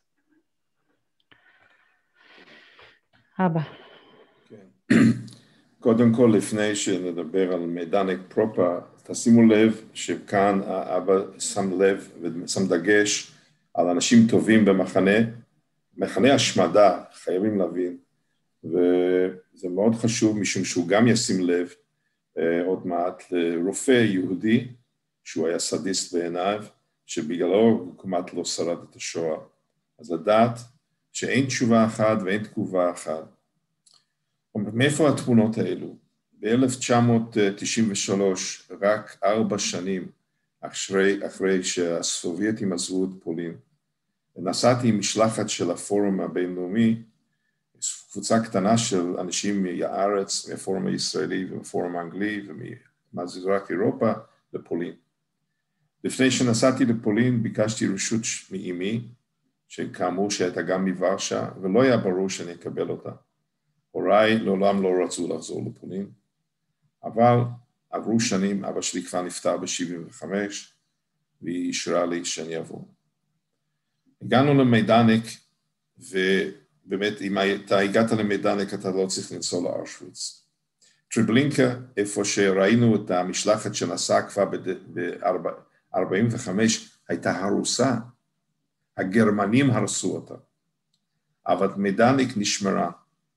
אבא. כן. קודם כל, לפני שנדבר על מיידנק פרופר, תשימו לב שכאן האבא שם לב ושם דגש על אנשים טובים מחנה השמדה, חייבים להבין, וזה מאוד חשוב משום שהוא גם ישים לב עוד מעט לרופא יהודי, שהוא היה סדיסט בעיניו, שבגללו הוא כמעט לא שרד את השואה. אז לדעת שאין תשובה אחת ואין תגובה אחת. מאיפה התמונות האלו? ב-1993, רק 4 שנים אחרי שהסובייטים עזבו את פולין, נסעתי עם משלחת של הפורום הבינלאומי, קבוצה קטנה של אנשים מהארץ, מהפורום הישראלי ומהפורום האנגלי וממזרח אירופה לפולין. לפני שנסעתי לפולין ביקשתי רשות מאמי, שכאמור שהייתה גם מוורשה, ולא היה ברור שאני אקבל אותה. הוריי לעולם לא רצו לחזור לפולין, אבל עברו שנים, אבא שלי כבר נפטר ב-75, והיא אישרה לי שאני אבוא. הגענו למיידנק, ובאמת אם אתה הגעת למיידנק אתה לא צריך לנסוע לאושוויץ. טרבלינקה, איפה שראינו את המשלחת שנסעה כבר ב-45, הייתה הרוסה. הגרמנים הרסו אותה, אבל מיידנק נשמרה.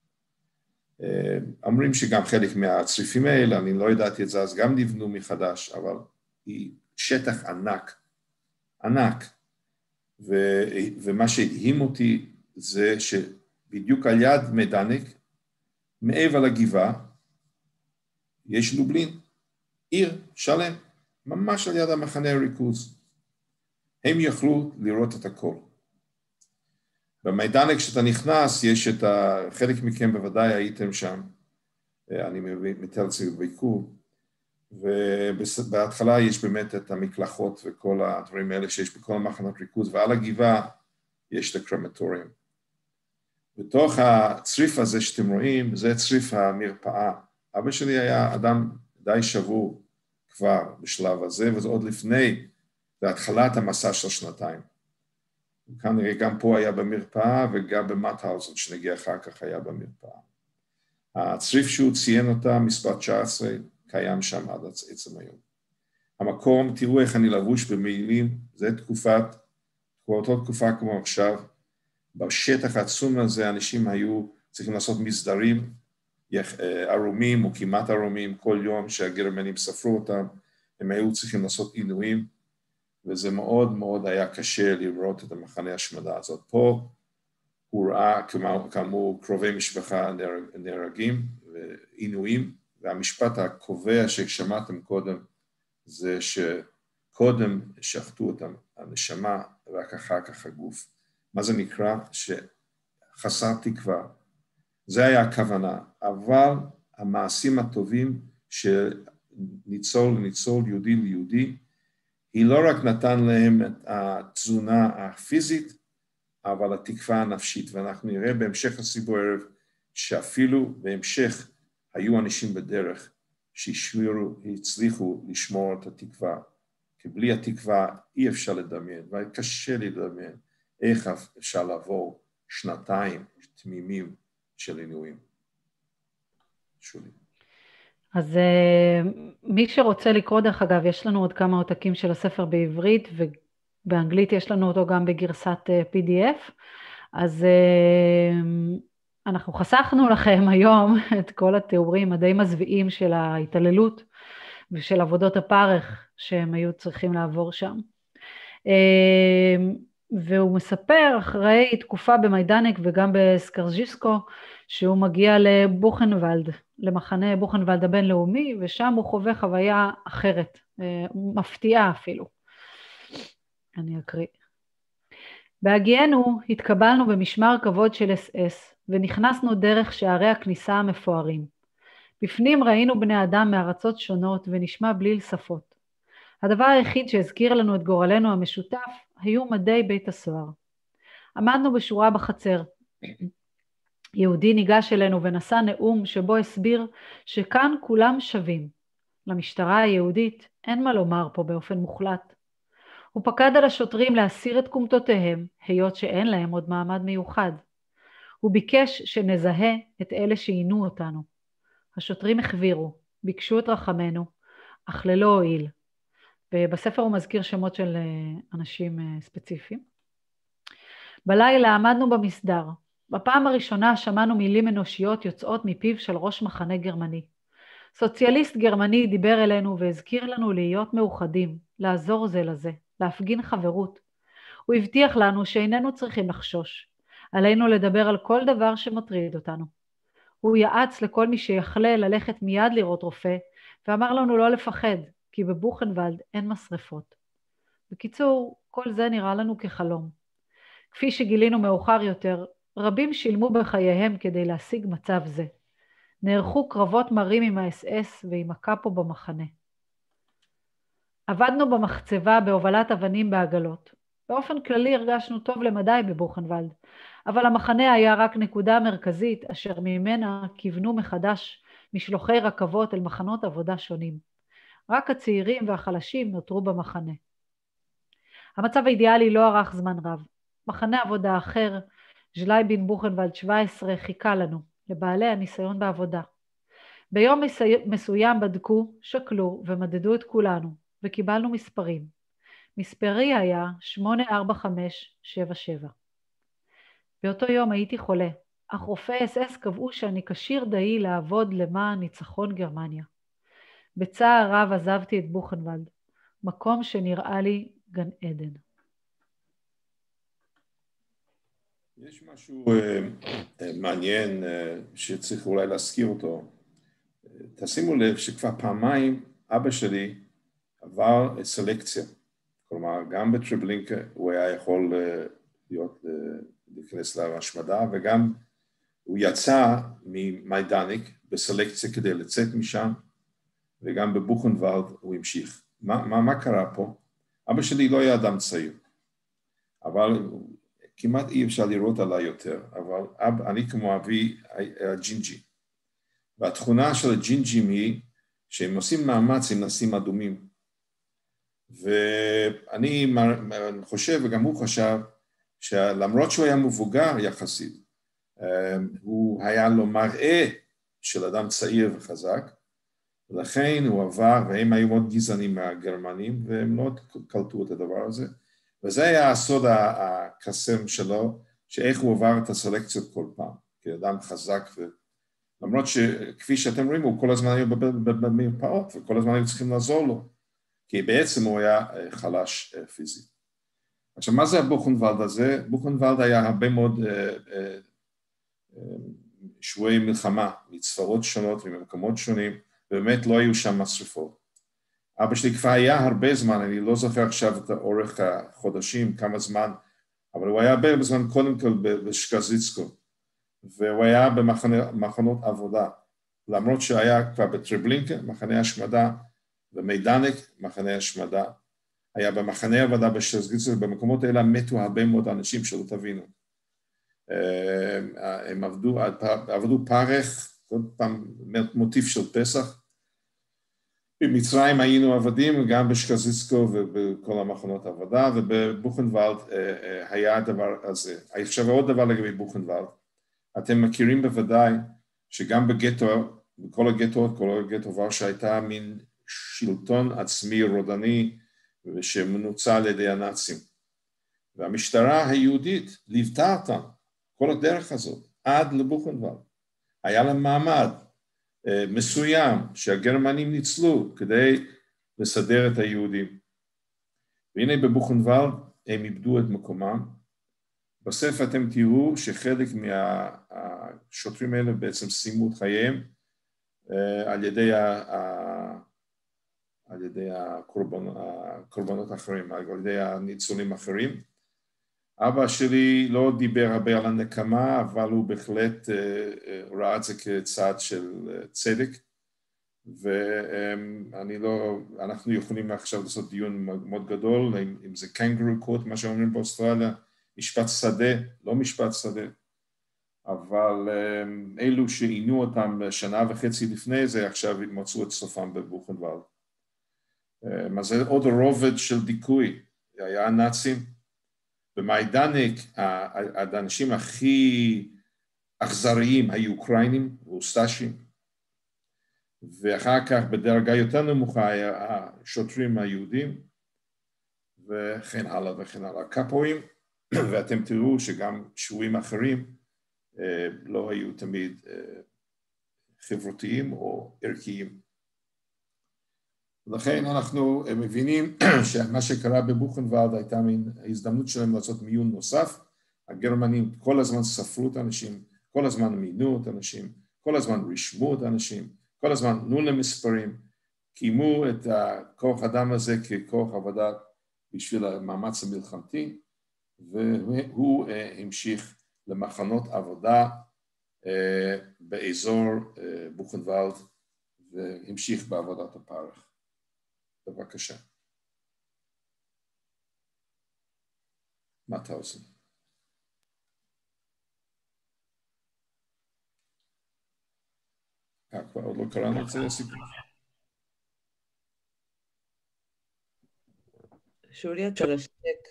אומרים שגם חלק מהצריפים האלה, אני לא ידעתי את זה, אז גם נבנו מחדש, אבל היא שטח ענק, ענק. ומה שהדהים אותי זה שבדיוק על יד מיידנק, מעבר לגבעה, יש לובלין, עיר שלם, ממש על יד המחנה הריכוז. הם יכלו לראות את הכל. במיידנק כשאתה נכנס, יש את חלק מכם בוודאי הייתם שם, אני מתאר לעצמי בביקור, ובהתחלה יש באמת את המקלחות וכל הדברים האלה שיש בכל המחנות ריכוז, ועל הגבעה יש את הקרמטוריום. בתוך הצריף הזה שאתם רואים, זה צריף המרפאה. אבא שלי היה אדם די שבור כבר בשלב הזה, וזה עוד לפני, בהתחלת המסע של 2. כנראה גם פה היה במרפאה, וגם במאטהאוזן, שנגיע אחר כך היה במרפאה. הצריף שהוא ציין אותה, מספר 19, קיים שם עד עצם היום. המקום, תראו איך אני לבוש במעילים, זה אותה תקופה כמו עכשיו, בשטח העצום הזה אנשים היו צריכים לעשות מסדרים, ערומים או כמעט ערומים, כל יום שהגרמנים ספרו אותם, הם היו צריכים לעשות עינויים, וזה מאוד מאוד היה קשה לראות את המחנה השמדה הזאת. פה הוא ראה כאמור קרובי משפחה נהרגים ועינויים, והמשפט הקובע ששמעתם קודם, זה שקודם שחטו אותם הנשמה, רק אחר כך הגוף. מה זה נקרא? שחסר תקווה. זה היה הכוונה, אבל המעשים הטובים שניצול לניצול, יהודי ליהודי, היא לא רק נתן להם את התזונה הפיזית, אבל התקווה הנפשית, ואנחנו נראה בהמשך הסיפור הערב, שאפילו בהמשך היו אנשים בדרך שהצליחו לשמור את התקווה, כי בלי התקווה אי אפשר לדמיין, וקשה לי לדמיין איך אפשר לעבור 2 תמימים של עינויים. שולי. אז מי שרוצה לקרוא, דרך אגב, יש לנו עוד כמה עותקים של הספר בעברית, ובאנגלית יש לנו אותו גם בגרסת PDF, אז אנחנו חסכנו לכם היום את כל התיאורים הדי מזוויעים של ההתעללות, ושל עבודות הפרך שהם היו צריכים לעבור שם. והוא מספר אחרי תקופה במיידנק וגם בסקרז'יסקו, שהוא מגיע לבוכנוולד, למחנה בוכנוולד הבינלאומי, ושם הוא חווה חוויה אחרת, מפתיעה אפילו. אני אקריא. בהגיענו התקבלנו במשמר כבוד של SS, ונכנסנו דרך שערי הכניסה המפוארים. בפנים ראינו בני אדם מארצות שונות ונשמע בליל שפות. הדבר היחיד שהזכיר לנו את גורלנו המשותף היו מדי בית הסוהר. עמדנו בשורה בחצר. יהודי ניגש אלינו ונשא נאום שבו הסביר שכאן כולם שווים. למשטרה היהודית אין מה לומר פה באופן מוחלט. הוא פקד על השוטרים להסיר את קומתותיהם, היות שאין להם עוד מעמד מיוחד. הוא ביקש שנזהה את אלה שעינו אותנו. השוטרים החבירו, ביקשו את רחמנו, אך ללא הועיל. ובספר הוא מזכיר שמות של אנשים ספציפיים. בלילה עמדנו במסדר. בפעם הראשונה שמענו מילים אנושיות יוצאות מפיו של ראש מחנה גרמני. סוציאליסט גרמני דיבר אלינו והזכיר לנו להיות מאוחדים, לעזור זה לזה, להפגין חברות. הוא הבטיח לנו שאיננו צריכים לחשוש. עלינו לדבר על כל דבר שמטריד אותנו. הוא יעץ לכל מי שיחלה ללכת מיד לראות רופא, ואמר לנו לא לפחד, כי בבוכנוולד אין משרפות. בקיצור, כל זה נראה לנו כחלום. כפי שגילינו מאוחר יותר, רבים שילמו בחייהם כדי להשיג מצב זה. נערכו קרבות מרים עם האס-אס ועם הקאפו במחנה. עבדנו במחצבה בהובלת אבנים בעגלות. באופן כללי הרגשנו טוב למדי בבוכנוולד, אבל המחנה היה רק נקודה מרכזית אשר ממנה כיוונו מחדש משלוחי רכבות אל מחנות עבודה שונים. רק הצעירים והחלשים נותרו במחנה. המצב האידיאלי לא ארך זמן רב. מחנה עבודה אחר, ז'לייבין בוכנוולד 17, חיכה לנו, לבעלי הניסיון בעבודה. ביום מסוים בדקו, שקלו ומדדו את כולנו, וקיבלנו מספרים. מספרי היה 84577. באותו יום הייתי חולה, אך רופאי אס-אס קבעו שאני כשיר די לעבוד למען ניצחון גרמניה. בצער רב עזבתי את בוכנוולד, מקום שנראה לי גן עדן. יש משהו מעניין שצריך אולי להזכיר אותו. תשימו לב שכבר פעמיים אבא שלי עבר סלקציה. כלומר, גם בטרבלינקה הוא היה יכול להיכנס להשמדה, וגם הוא יצא ממיידניק בסלקציה כדי לצאת משם, וגם בבוכנוולד הוא המשיך. מה קרה פה? אבא שלי לא היה אדם צעיר, אבל כמעט אי אפשר לראות עליי יותר, אבל אני כמו אבי הג'ינג'י. והתכונה של הג'ינג'ים היא שהם עושים מאמץ עם נסים אדומים. ואני חושב, וגם הוא חשב, שלמרות שהוא היה מבוגר יחסית, הוא היה לו מראה של אדם צעיר וחזק, ולכן הוא עבר, והם היו מאוד גזענים מהגרמנים, והם לא קלטו את הדבר הזה. וזה היה הסוד הקסם שלו, שאיך הוא עבר את הסלקציות כל פעם, כאדם חזק, למרות שכפי שאתם רואים, הוא כל הזמן היה במרפאות, וכל הזמן היו צריכים לעזור לו, כי בעצם הוא היה חלש פיזית. עכשיו, מה זה הבוכנוולד הזה? בוכנוולד היה הרבה מאוד שבויי מלחמה, מצפרות שונות וממקומות שונים, ובאמת לא היו שם משרפות. אבא שלי כבר היה הרבה זמן, אני לא זוכר עכשיו את אורך החודשים, כמה זמן, אבל הוא היה הרבה זמן קודם כל בשקזיצקו, והוא היה במחנות עבודה, למרות שהיה כבר בטרבלינקה, מחנה השמדה, במיידניק, מחנה השמדה, היה במחנה עבודה בשקזיצקו, במקומות האלה מתו הרבה מאוד אנשים שלא תבינו. הם עבדו פרך, עוד פעם מוטיף של פסח, במצרים היינו עבדים, גם בשקזיצקו ובכל המחנות העבודה, ובבוכנוולד היה הדבר הזה. עכשיו עוד דבר לגבי בוכנוולד, אתם מכירים בוודאי שגם בגטו, בכל הגטו, כל הגטו ורשה הייתה מין שלטון עצמי רודני, שמנוצל על ידי הנאצים. והמשטרה היהודית ליוותה אותם, כל הדרך הזאת, עד לבוכנוולד. היה להם מעמד מסוים שהגרמנים ניצלו כדי לסדר את היהודים. והנה בבוכנוולד הם איבדו את מקומם. בספר אתם תראו שחלק מהשוטרים האלה בעצם סיימו את חייהם על ידי הקורבנות האחרים, על ידי הניצולים האחרים. אבא שלי לא דיבר הרבה על הנקמה, אבל הוא בהחלט ראה את זה כצעד של צדק, אנחנו יכולים עכשיו לעשות דיון מאוד גדול, אם זה קנגרו קוט, מה שאומרים באוסטרליה, משפט שדה, לא משפט שדה, אבל אלו שעינו אותם שנה וחצי לפני זה, עכשיו מצאו את סופם בבוכנוולד. אז זה עוד רובד של דיכוי, היה הנאצים, במיידניק, האנשים הכי אכזריים היו אוקראינים ואוסטשים, ואחר כך בדרגה יותר נמוכה השוטרים היהודים, וכן הלאה וכן הלאה. קאפואים, ואתם תראו שגם שבויים אחרים לא היו תמיד חברתיים או ערכיים. לכן אנחנו מבינים שמה שקרה בבוכנוולד הייתה מין ההזדמנות שלהם לעשות מיון נוסף. הגרמנים כל הזמן ספרו את האנשים, כל הזמן מינו את האנשים, כל הזמן רשמו את האנשים, כל הזמן תנו להם מספרים, קיימו את הכוח אדם הזה ככוח עבודה בשביל המאמץ המלחמתי, והוא המשיך למחנות עבודה באזור בוכנוולד, והמשיך בעבודת הפרך. בבקשה. מאוטהאוזן. כבר עוד לא קראנו את זה לסיפור. שולי, את שרשתק.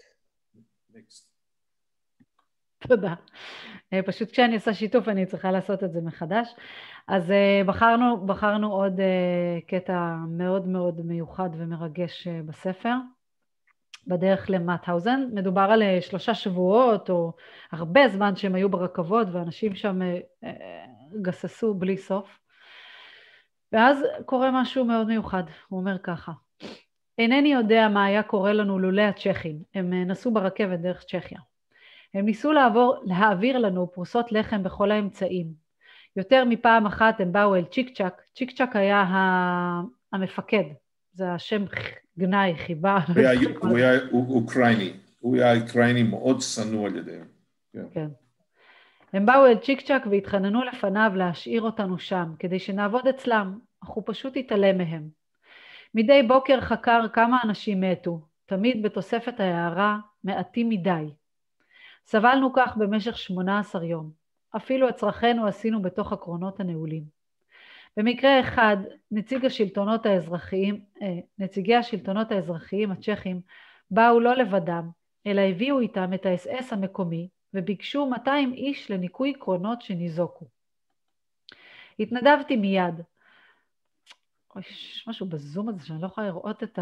תודה. פשוט כשאני עושה שיתוף אני צריכה לעשות את זה מחדש. אז בחרנו עוד קטע מאוד מאוד מיוחד ומרגש בספר, בדרך למאוטהאוזן. מדובר על 3 שבועות או הרבה זמן שהם היו ברכבות, ואנשים שם גססו בלי סוף. ואז קורה משהו מאוד מיוחד, הוא אומר ככה: אינני יודע מה היה קורה לנו לולא הצ'כים, הם נסעו ברכבת דרך צ'כיה. הם ניסו להעביר לנו פרוסות לחם בכל האמצעים. יותר מפעם אחת הם באו אל צ'יק צ'ק, צ'יק צ'ק היה המפקד, זה השם גנאי, חיבה. הוא היה אוקראיני, הוא היה אוקראיני מאוד שנוא על ידיהם. כן. הם באו אל צ'יק צ'ק והתחננו לפניו להשאיר אותנו שם, כדי שנעבוד אצלם, אך הוא פשוט התעלם מהם. מדי בוקר חקר כמה אנשים מתו, תמיד בתוספת ההערה מעטים מדי. סבלנו כך במשך 18 יום, אפילו את צרכינו עשינו בתוך הקרונות הנעולים. במקרה אחד, נציגי השלטונות האזרחיים הצ'כים באו לא לבדם, אלא הביאו איתם את האס-אס המקומי, וביקשו 200 איש לניקוי קרונות שניזוקו. התנדבתי מיד. יש משהו בזום הזה שאני לא יכולה לראות את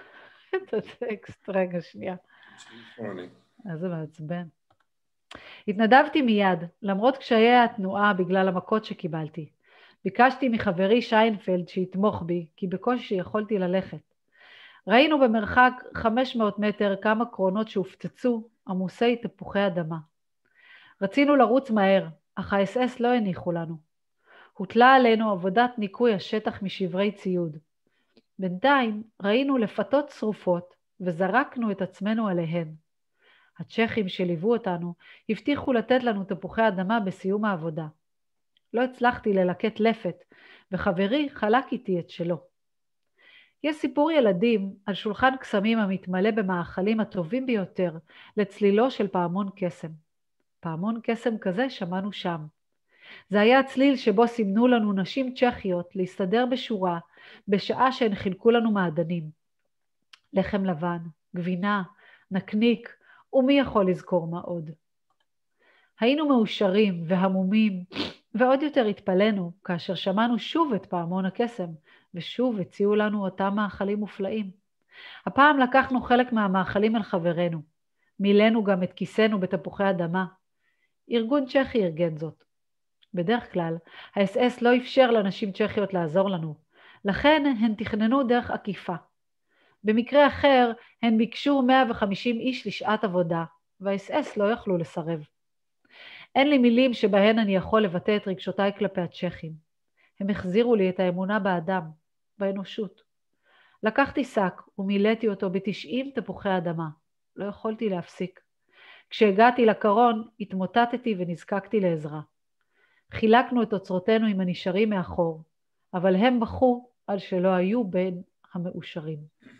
הטקסט. רגע, שנייה. אז זה מעצבן. התנדבתי מיד, למרות קשיי התנועה בגלל המכות שקיבלתי. ביקשתי מחברי שיינפלד שיתמוך בי, כי בקושי יכולתי ללכת. ראינו במרחק 500 מטר כמה קרונות שהופצצו, עמוסי תפוחי אדמה. רצינו לרוץ מהר, אך האס-אס לא הניחו לנו. הוטלה עלינו עבודת ניקוי השטח משברי ציוד. בינתיים ראינו לפתות שרופות וזרקנו את עצמנו עליהן. הצ'כים שליוו אותנו הבטיחו לתת לנו תפוחי אדמה בסיום העבודה. לא הצלחתי ללקט לפת, וחברי חלק איתי את שלו. יש סיפור ילדים על שולחן קסמים המתמלא במאכלים הטובים ביותר לצלילו של פעמון קסם. פעמון קסם כזה שמענו שם. זה היה הצליל שבו סימנו לנו נשים צ'כיות להסתדר בשורה בשעה שהן חילקו לנו מעדנים. לחם לבן, גבינה, נקניק, ומי יכול לזכור מה עוד. היינו מאושרים והמומים, ועוד יותר התפלנו כאשר שמענו שוב את פעמון הקסם, ושוב הציעו לנו אותם מאכלים מופלאים. הפעם לקחנו חלק מהמאכלים על חברנו, מילאנו גם את כיסנו בתפוחי אדמה. ארגון צ'כי ארגן זאת. בדרך כלל, האס-אס לא אפשר לנשים צ'כיות לעזור לנו, לכן הן תכננו דרך עקיפה. במקרה אחר, הן ביקשו 150 איש לשעת עבודה, והאס-אס לא יכלו לסרב. אין לי מילים שבהן אני יכול לבטא את רגשותיי כלפי הצ'כים. הם החזירו לי את האמונה באדם, באנושות. לקחתי שק ומילאתי אותו ב90 תפוחי אדמה. לא יכולתי להפסיק. כשהגעתי לקרון, התמוטטתי ונזקקתי לעזרה. חילקנו את אוצרותינו עם הנשארים מאחור, אבל הם בכו על שלא היו בין המאושרים.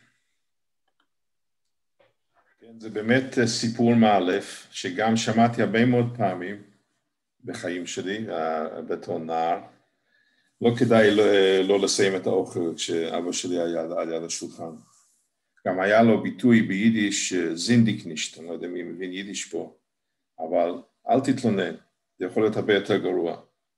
כן, זה באמת סיפור מאלף, שגם שמעתי הרבה מאוד פעמים בחיים שלי, בתור נער. לא כדאי לא לסיים את האוכל כשאבא שלי היה על יד השולחן. גם היה לו ביטוי ביידיש זינדיקנישט, אני לא יודע מי מבין יידיש פה, אבל אל תתלונן, זה יכול להיות הרבה יותר גרוע.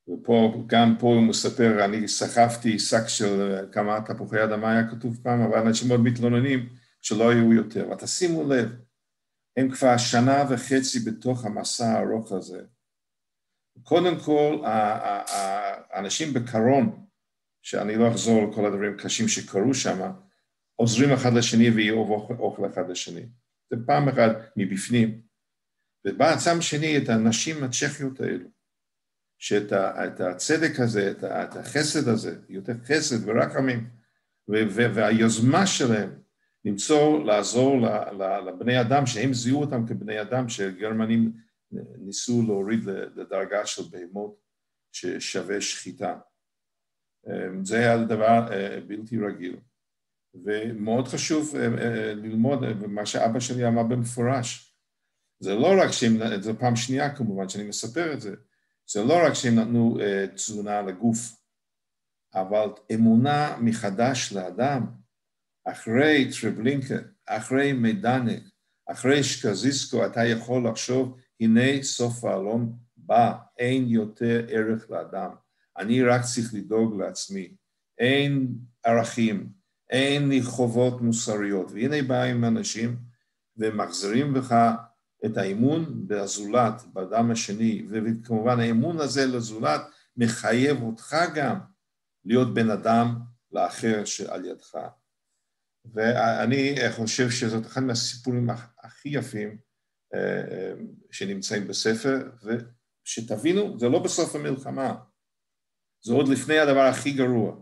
ופה, גם פה הוא מספר, אני סחבתי שק של כמה תפוחי אדמה היה כתוב פעם, אבל אנשים מאוד מתלוננים שלא יהיו יותר. ותשימו לב, הם כבר 1.5 שנה בתוך המסע הארוך הזה. קודם כל, האנשים בקרון, שאני לא אחזור על כל הדברים הקשים שקרו שם, עוזרים אחד לשני ויהיו אוכל אחד לשני. זה פעם אחת מבפנים. ובצד שני, את הנשים הצ'כיות האלו, שאת הצדק הזה, את החסד הזה, יותר חסד ורחמים, והיוזמה שלהם לעזור לבני אדם, שהם זיהו אותם כבני אדם, שגרמנים ניסו להוריד לדרגה של בהמות ששווה שחיטה. זה היה דבר בלתי רגיל. ומאוד חשוב ללמוד, ומה שאבא שלי אמר במפורש, זה לא רק שהם, זו פעם שנייה כמובן שאני מספר את זה, זה לא רק שהם נתנו תזונה לגוף, אבל אמונה מחדש לאדם, אחרי טרבלינקה, אחרי מדנק, אחרי שקזיסקו, אתה יכול לחשוב, הנה סוף העולם בא, אין יותר ערך לאדם. אני רק צריך לדאוג לעצמי. אין ערכים, אין לי חובות מוסריות. והנה באים אנשים ומחזירים בך את האמון בזולת, באדם השני, וכמובן האמון הזה לזולת מחייב אותך גם להיות בן אדם לאחר שעל ידך. ואני חושב שזאת אחד מהסיפורים הכי יפים שנמצאים בספר, ושתבינו, זה לא בסוף המלחמה, זה עוד לפני הדבר הכי גרוע,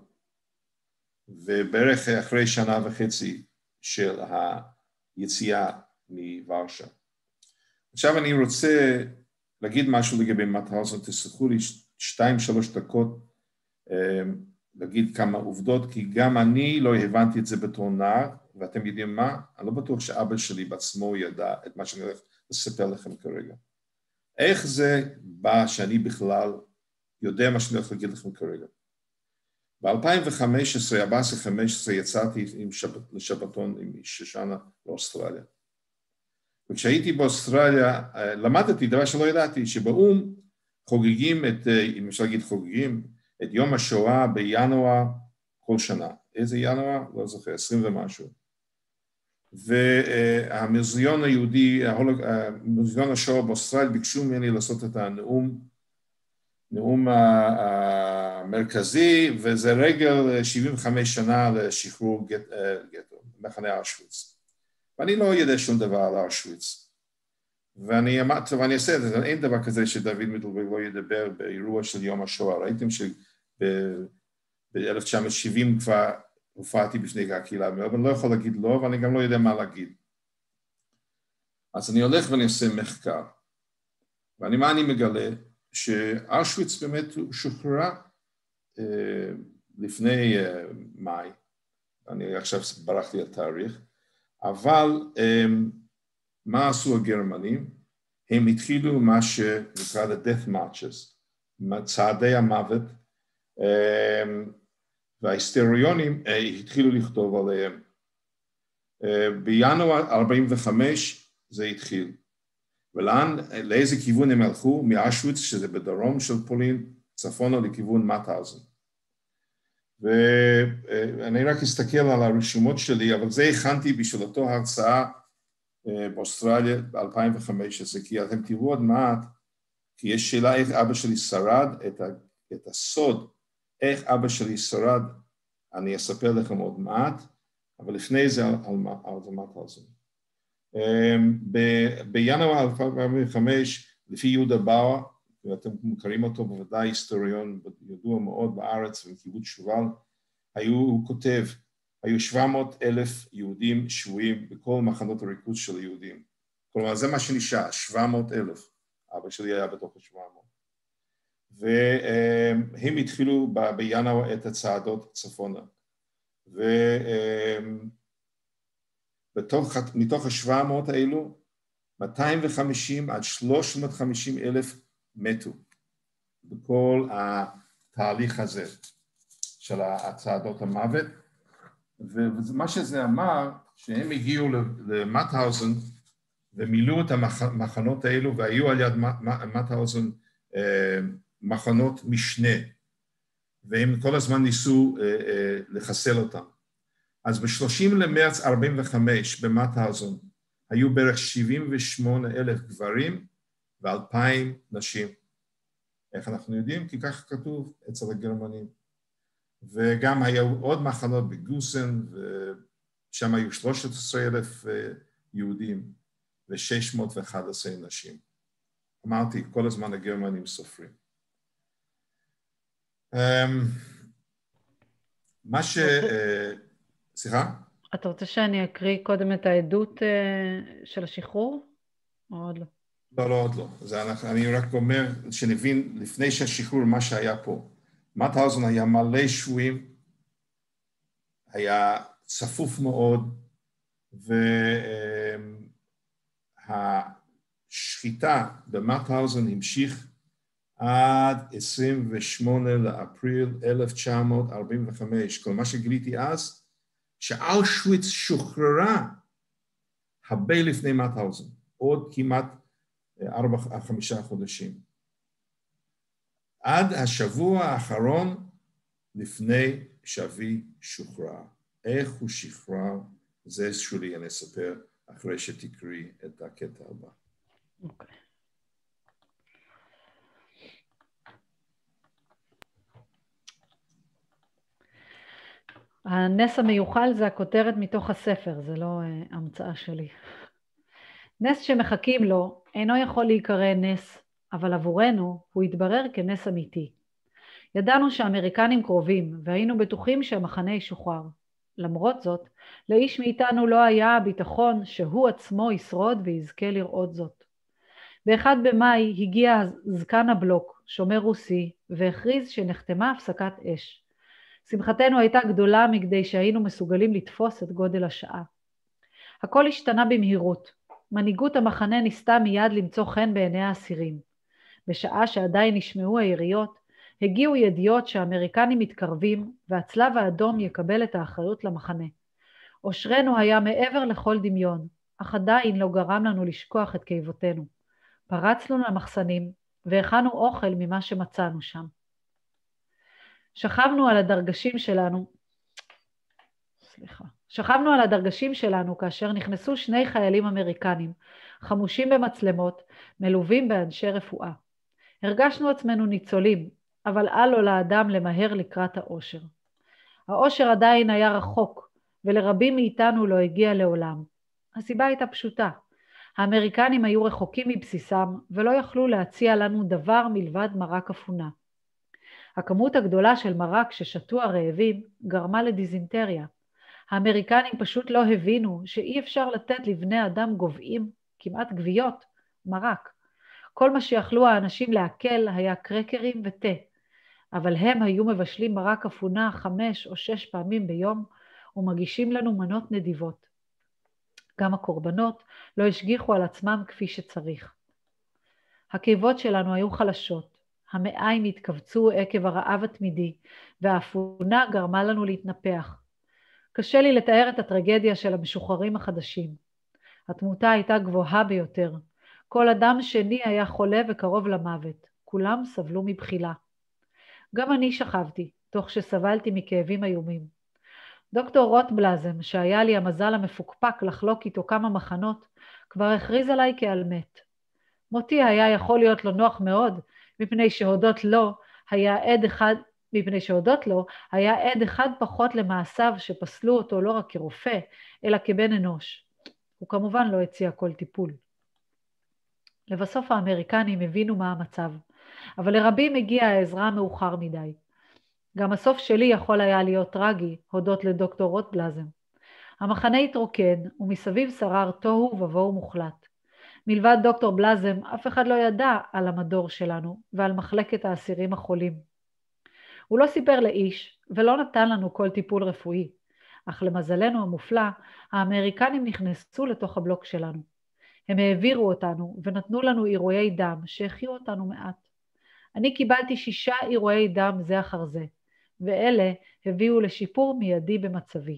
ובערך אחרי 1.5 שנה של היציאה מוורשה. עכשיו אני רוצה להגיד משהו לגבי מאוטהאוזן, תסלחו לי 2-3 דקות להגיד כמה עובדות, כי גם אני לא הבנתי את זה בתור נער, ואתם יודעים מה? אני לא בטוח שאבא שלי בעצמו ידע את מה שאני הולך לספר לכם כרגע. איך זה בא שאני בכלל יודע מה שאני הולך להגיד לכם כרגע? ב-2015, 14-15, יצאתי לשבתון עם שושנה לאוסטרליה. וכשהייתי באוסטרליה, למדתי דבר שלא ידעתי, שבאום חוגגים אם אפשר להגיד חוגגים, את יום השואה בינואר כל שנה. איזה ינואר? לא זוכר, 20 ומשהו. והמוזיאון היהודי, מוזיאון השואה באוסטרליה, ביקשו ממני לעשות את הנאום המרכזי, וזה רגל 75 שנה לשחרור גטו, מחנה אושוויץ. ואני לא יודע שום דבר על אושוויץ. ואני אמרתי, טוב, אני אעשה את זה, אין דבר כזה שדוד מידלברג לא ידבר באירוע של יום השואה. ראיתם שב-1970 כבר הופעתי בפני הקהילה, אבל אני לא יכול להגיד לא, ואני גם לא יודע מה להגיד. אז אני הולך ואני עושה מחקר. ומה אני מגלה? שאושוויץ באמת שוחררה לפני מאי, אני עכשיו ברחתי על תאריך, אבל מה עשו הגרמנים? הם התחילו מה שנקרא the death marches, צעדי המוות, וההיסטוריונים התחילו לכתוב עליהם. בינואר 45 זה התחיל. לאיזה כיוון הם הלכו? מאושוויץ, שזה בדרום של פולין, צפונה לכיוון מאוטהאוזן. ואני רק אסתכל על הרשומות שלי, אבל זה הכנתי בשביל אותו הרצאה באוסטרליה ב-2015, כי אתם תראו עוד מעט, כי יש שאלה איך אבא שלי שרד את הסוד, איך אבא שלי שרד, אני אספר לכם עוד מעט, אבל לפני זה על מאוטהאוזן. בינואר 2005, לפי יהודה באואר, ואתם מכירים אותו בוודאי, היסטוריון ידוע מאוד בארץ ובקיבוץ שובל, הוא כותב, היו 700,000 יהודים שבויים בכל מחנות הריכוז של היהודים. כלומר, זה מה שנשאר, 700,000. אבא שלי היה בתוך ה-700. והם התחילו בינואר את הצעדות צפונה. מתוך ה-700 האלו, 250 עד 350,000 מתו בכל התהליך הזה של הצעדות המוות. ומה שזה אמר, שהם הגיעו למאוטהאוזן ומילאו את המחנות האלו, והיו על יד מאוטהאוזן מחנות משנה, והם כל הזמן ניסו לחסל אותם. אז ב-30 למרץ 45 במאוטהאוזן היו בערך 78,000 גברים ו2,000 נשים. איך אנחנו יודעים? כי ככה כתוב אצל הגרמנים. וגם היו עוד מחנות בגוסן, ושם היו 13,000 יהודים ו611 נשים. אמרתי, כל הזמן הגרמנים סופרים. מה ש... סליחה? אתה רוצה שאני אקריא קודם את העדות של השחרור? או עוד לא? לא, עוד לא. אני רק אומר שנבין לפני שהשחרור מה שהיה פה. מאוטהאוזן היה מלא שבויים, היה צפוף מאוד, והשחיטה במאוטהאוזן המשיך עד 28 לאפריל 1945. כל מה שגיליתי אז, שאושוויץ שוחררה הרבה לפני מאוטהאוזן, עוד כמעט 4-5 חודשים. עד השבוע האחרון לפני שאבי שוחרר. איך הוא שחרר, זה שולי אני אספר אחרי שתקריא את הקטע הבא. אוקיי. הנס המיוחל זה הכותרת מתוך הספר, זה לא המצאה שלי. נס שמחכים לו אינו יכול להיקרא נס, אבל עבורנו הוא יתברר כנס אמיתי. ידענו שהאמריקנים קרובים, והיינו בטוחים שהמחנה ישוחרר. למרות זאת, לאיש מאיתנו לא היה הביטחון שהוא עצמו ישרוד ויזכה לראות זאת. ב-1 במאי הגיע זקן הבלוק, שומר רוסי, והכריז שנחתמה הפסקת אש. שמחתנו הייתה גדולה מכדי שהיינו מסוגלים לתפוס את גודל השעה. הכל השתנה במהירות. מנהיגות המחנה ניסתה מיד למצוא חן בעיני האסירים. בשעה שעדיין נשמעו היריות, הגיעו ידיעות שהאמריקנים מתקרבים והצלב האדום יקבל את האחריות למחנה. אושרנו היה מעבר לכל דמיון, אך עדיין לא גרם לנו לשכוח את כאבותינו. פרצנו למחסנים והכנו אוכל ממה שמצאנו שם. שכבנו על הדרגשים שלנו כאשר נכנסו 2 חיילים אמריקנים, חמושים במצלמות, מלווים באנשי רפואה. הרגשנו עצמנו ניצולים, אבל אל לו לאדם למהר לקראת האושר. האושר עדיין היה רחוק, ולרבים מאיתנו לא הגיע לעולם. הסיבה הייתה פשוטה. האמריקנים היו רחוקים מבסיסם, ולא יכלו להציע לנו דבר מלבד מרק אפונה. הכמות הגדולה של מרק ששתו הרעבים גרמה לדיזינטריה. האמריקנים פשוט לא הבינו שאי אפשר לתת לבני אדם גוועים, כמעט גוויות, מרק. כל מה שיכלו האנשים להקל היה קרקרים ותה, אבל הם היו מבשלים מרק אפונה 5 או 6 פעמים ביום, ומגישים לנו מנות נדיבות. גם הקורבנות לא השגיחו על עצמם כפי שצריך. הקיבות שלנו היו חלשות, המעיים התכווצו עקב הרעב התמידי, והאפונה גרמה לנו להתנפח. קשה לי לתאר את הטרגדיה של המשוחררים החדשים. התמותה הייתה גבוהה ביותר. כל אדם שני היה חולה וקרוב למוות. כולם סבלו מבחילה. גם אני שכבתי, תוך שסבלתי מכאבים איומים. דוקטור רוטבלזם, שהיה לי המזל המפוקפק לחלוק איתו כמה מחנות, כבר הכריז עליי כעל מת. מותי היה יכול להיות לו נוח מאוד, מפני שהודות לו היה עד אחד פחות למעשיו שפסלו אותו לא רק כרופא, אלא כבן אנוש. הוא כמובן לא הציע כל טיפול. לבסוף האמריקנים הבינו מה המצב, אבל לרבים הגיעה העזרה מאוחר מדי. גם הסוף שלי יכול היה להיות טרגי, הודות לדוקטור רוטבלזם. המחנה התרוקן, ומסביב שרר תוהו ובוהו מוחלט. מלבד דוקטור בלזם, אף אחד לא ידע על המדור שלנו ועל מחלקת האסירים החולים. הוא לא סיפר לאיש ולא נתן לנו כל טיפול רפואי, אך למזלנו המופלא, האמריקנים נכנסו לתוך הבלוק שלנו. הם העבירו אותנו ונתנו לנו אירועי דם שהחיו אותנו מעט. אני קיבלתי 6 אירועי דם זה אחר זה, ואלה הביאו לשיפור מיידי במצבי.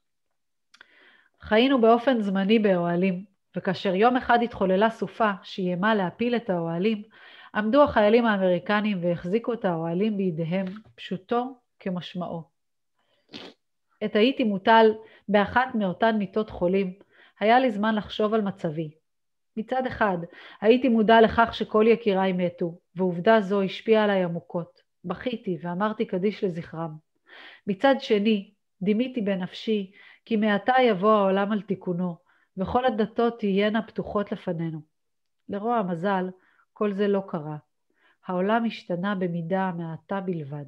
חיינו באופן זמני באוהלים, וכאשר יום אחד התחוללה סופה שאיימה להפיל את האוהלים, עמדו החיילים האמריקנים והחזיקו את האוהלים בידיהם, פשוטו כמשמעו. עת הייתי מוטל באחת מאותן מיטות חולים, היה לי זמן לחשוב על מצבי. מצד אחד, הייתי מודע לכך שכל יקיריי מתו, ועובדה זו השפיעה עליי עמוקות. בכיתי ואמרתי קדיש לזכרם. מצד שני, דימיתי בנפשי, כי מעתה יבוא העולם על תיקונו, וכל הדתות תהיינה פתוחות לפנינו. לרוע המזל, כל זה לא קרה. העולם השתנה במידה מעטה בלבד.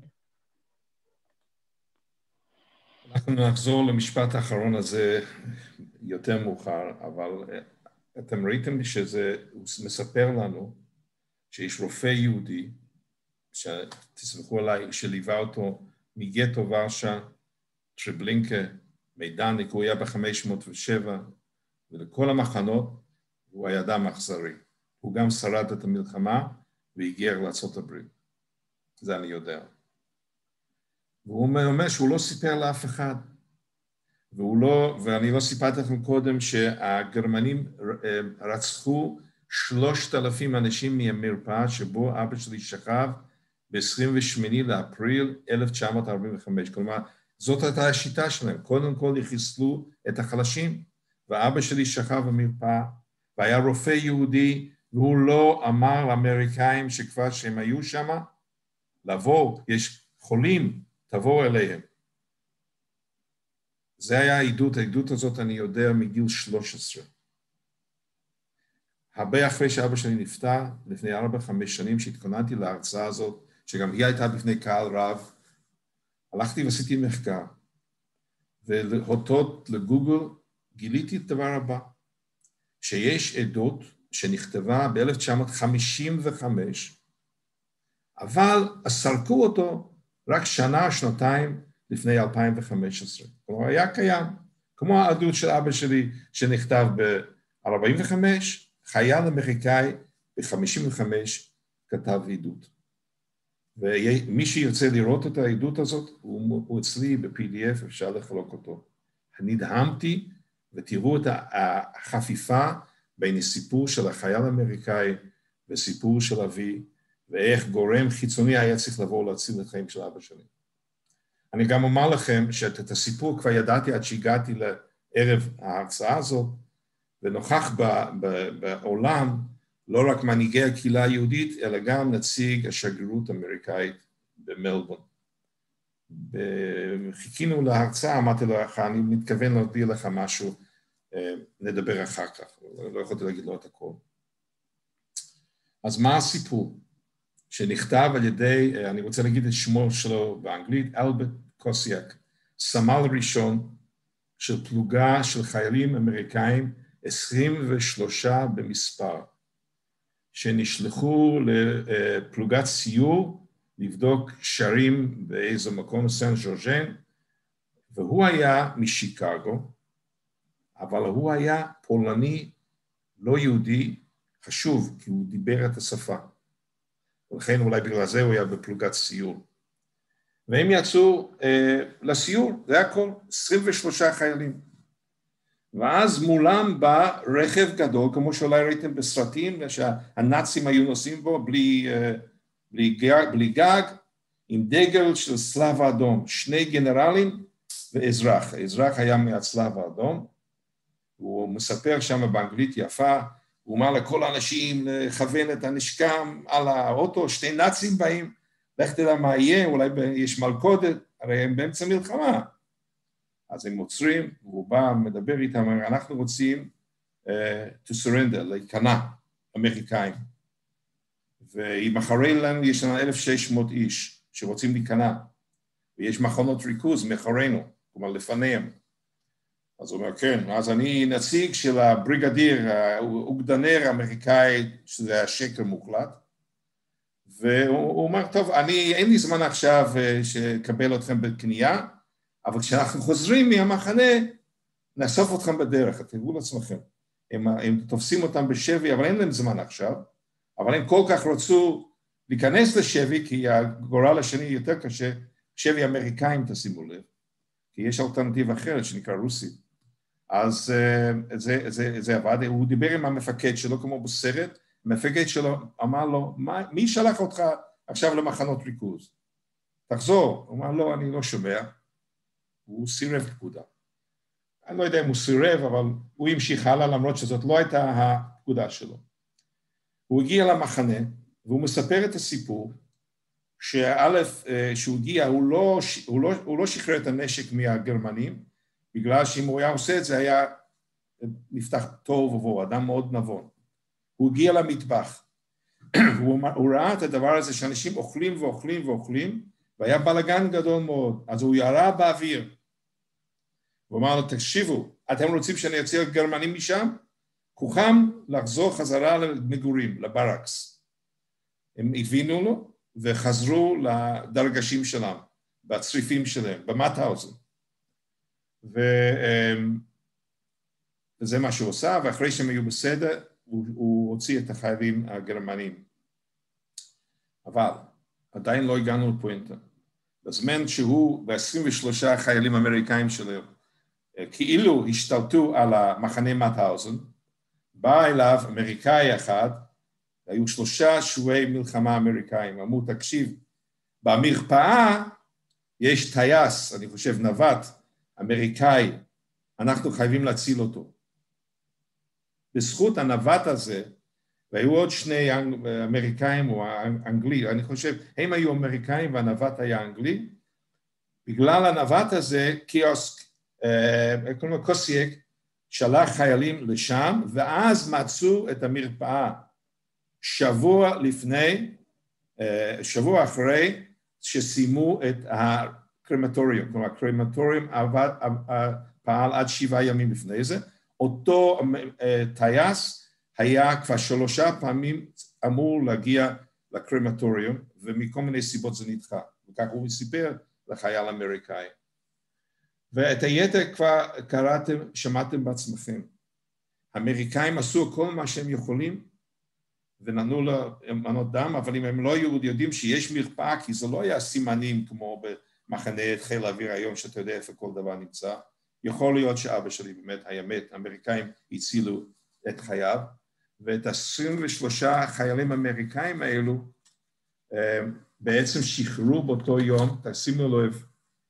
אנחנו נחזור למשפט האחרון הזה יותר מאוחר, אבל אתם ראיתם שזה, הוא מספר לנו שיש רופא יהודי, שתסמכו עליי, שליווה אותו מגטו ורשה, טרבלינקה, מידניק, הוא היה ב-507, ולכל המחנות הוא היה אדם אכזרי. הוא גם שרד את המלחמה והגיע לארצות הברית. זה אני יודע. והוא אומר שהוא לא סיפר לאף אחד. ואני לא סיפרתי לכם קודם שהגרמנים רצחו 3,000 אנשים מהמרפאה שבו אבא שלי שכב ב-28 לאפריל 1945. כלומר, זאת הייתה השיטה שלהם. קודם כל יחיסלו את החלשים, ואבא שלי שכב במרפאה, והיה רופא יהודי, והוא לא אמר לאמריקאים שכבר שהם היו שם, לבוא, יש חולים, תבואו אליהם. זה היה העדות הזאת אני יודע מגיל 13. הרבה אחרי שאבא שלי נפטר, לפני 4-5 שנים שהתכוננתי להרצאה הזאת, שגם היא הייתה בפני קהל רב, הלכתי ועשיתי מחקר, ולהודות לגוגל גיליתי את הדבר הבא, שיש עדות שנכתבה ב-1955, אבל סרקו אותו רק שנתיים לפני 2015. כלומר, היה קיים, כמו העדות של אבא שלי שנכתב ב-45, חייל אמריקאי ב-55 כתב עדות. ומי שירצה לראות את העדות הזאת, הוא אצלי ב-PDF, אפשר לחלוק אותו. נדהמתי, ותראו את החפיפה בין הסיפור של החייל האמריקאי וסיפור של אבי, ואיך גורם חיצוני היה צריך לבוא להציל את חיים של אבא שלי. אני גם אומר לכם שאת הסיפור כבר ידעתי עד שהגעתי לערב ההרצאה הזאת, ונוכח בעולם לא רק מנהיגי הקהילה היהודית, אלא גם נציג השגרירות האמריקאית במלבורן. חיכינו להרצאה, אמרתי לו, אני מתכוון להודיע לך משהו, נדבר אחר כך, לא יכולתי להגיד לו את הכל. אז מה הסיפור? שנכתב על ידי, אני רוצה להגיד את שמו שלו באנגלית, אלברט קוסיאק, סמל ראשון של פלוגה של חיילים אמריקאים, 23 במספר, שנשלחו לפלוגת סיור, לבדוק שרים באיזה מקום, סן ז'וז'ן, והוא היה משיקגו, אבל הוא היה פולני, לא יהודי, חשוב, כי הוא דיבר את השפה. ולכן אולי בגלל זה הוא היה בפלוגת סיור. והם יצאו לסיור, זה הכל, 23 חיילים. ואז מולם בא רכב גדול, כמו שאולי ראיתם בסרטים, שהנאצים היו נוסעים בו בלי גג, עם דגל של צלב האדום, 2 גנרלים ואזרח. האזרח היה מהצלב האדום, הוא מספר שם באנגלית יפה, הוא אומר לכל האנשים לכוון את הנשקם על האוטו, 2 נאצים באים, לך תדע מה יהיה, אולי יש מלכודת, הרי הם באמצע מלחמה. אז הם עוצרים, והוא בא, מדבר איתם, אנחנו רוצים to surrender, להיכנע, אמריקאים. ומאחורי לנו יש לנו 1,600 איש שרוצים להיכנע, ויש מחנות ריכוז מאחורינו, כלומר לפניהם. אז הוא אומר, כן, אז אני נציג של הבריגדיר, האוגדנר האמריקאי, שזה השקר מוחלט, והוא אומר, טוב, אין לי זמן עכשיו שקבל אתכם בקנייה, אבל כשאנחנו חוזרים מהמחנה, נאסוף אתכם בדרך, תראו לעצמכם. הם תופסים אותם בשבי, אבל אין להם זמן עכשיו, אבל הם כל כך רצו להיכנס לשבי, כי הגורל השני יותר קשה, שבי אמריקאים, תשימו לב, כי יש אלטרנטיבה אחרת שנקרא רוסית. אז זה עבד, הוא דיבר עם המפקד שלו כמו בסרט, המפקד שלו אמר לו, מי שלח אותך עכשיו למחנות ריכוז? תחזור. הוא אמר לו, אני לא שומע. הוא סירב פקודה. אני לא יודע אם הוא סירב, אבל הוא המשיך הלאה, למרות שזאת לא הייתה הפקודה שלו. הוא הגיע למחנה, והוא מספר את הסיפור, שא', שהוא הגיע, הוא לא שחרר את הנשק מהגרמנים, בגלל שאם הוא היה עושה את זה, היה נפתח טוב ובוא, אדם מאוד נבון. הוא הגיע למטבח, הוא ראה את הדבר הזה שאנשים אוכלים ואוכלים ואוכלים, והיה בלגן גדול מאוד, אז הוא ירה באוויר. הוא אמר לו, תקשיבו, אתם רוצים שאני אציע גרמנים משם? כוחם לחזור חזרה למגורים, לברקס. הם הבינו לו וחזרו לדרגשים שלהם, בצריפים שלהם, במאטהאוזן. וזה מה שהוא עושה, ואחרי שהם היו בסדר, הוא הוציא את החיילים הגרמנים. אבל עדיין לא הגענו לפואנטה. בזמן שהוא ו-23 חיילים אמריקאים שלו, כאילו השתלטו על המחנה מאטהאוזן, בא אליו אמריקאי אחד, היו 3 שבויי מלחמה אמריקאים, אמרו, תקשיב, במרפאה יש טייס, אני חושב נווט, אמריקאי, אנחנו חייבים להציל אותו. בזכות הנווט הזה, והיו עוד 2 אמריקאים או אנגלי, אני חושב, הם היו אמריקאים והנווט היה אנגלי, בגלל הנווט הזה, קוסייק שלח חיילים לשם, ואז מצאו את המרפאה. שבוע אחרי שסיימו את הקרמטוריום, כלומר הקרמטוריום פעל עד 7 ימים לפני זה, אותו טייס היה כבר 3 פעמים אמור להגיע לקרמטוריום, ומכל מיני סיבות זה נדחה, וכך הוא סיפר לחייל אמריקאי. ואת היתר כבר קראתם, שמעתם בעצמכם. האמריקאים עשו כל מה שהם יכולים, ונתנו לו מנות דם, אבל אם הם לא יודעים שיש מרפאה, כי זה לא היה סימנים כמו במחנה חיל האוויר היום, שאתה יודע איפה כל דבר נמצא, יכול להיות שאבא שלי באמת היה מת, האמריקאים הצילו את חייו, ואת 23 חיילים אמריקאים האלו, בעצם שחררו באותו יום, תשימו לב,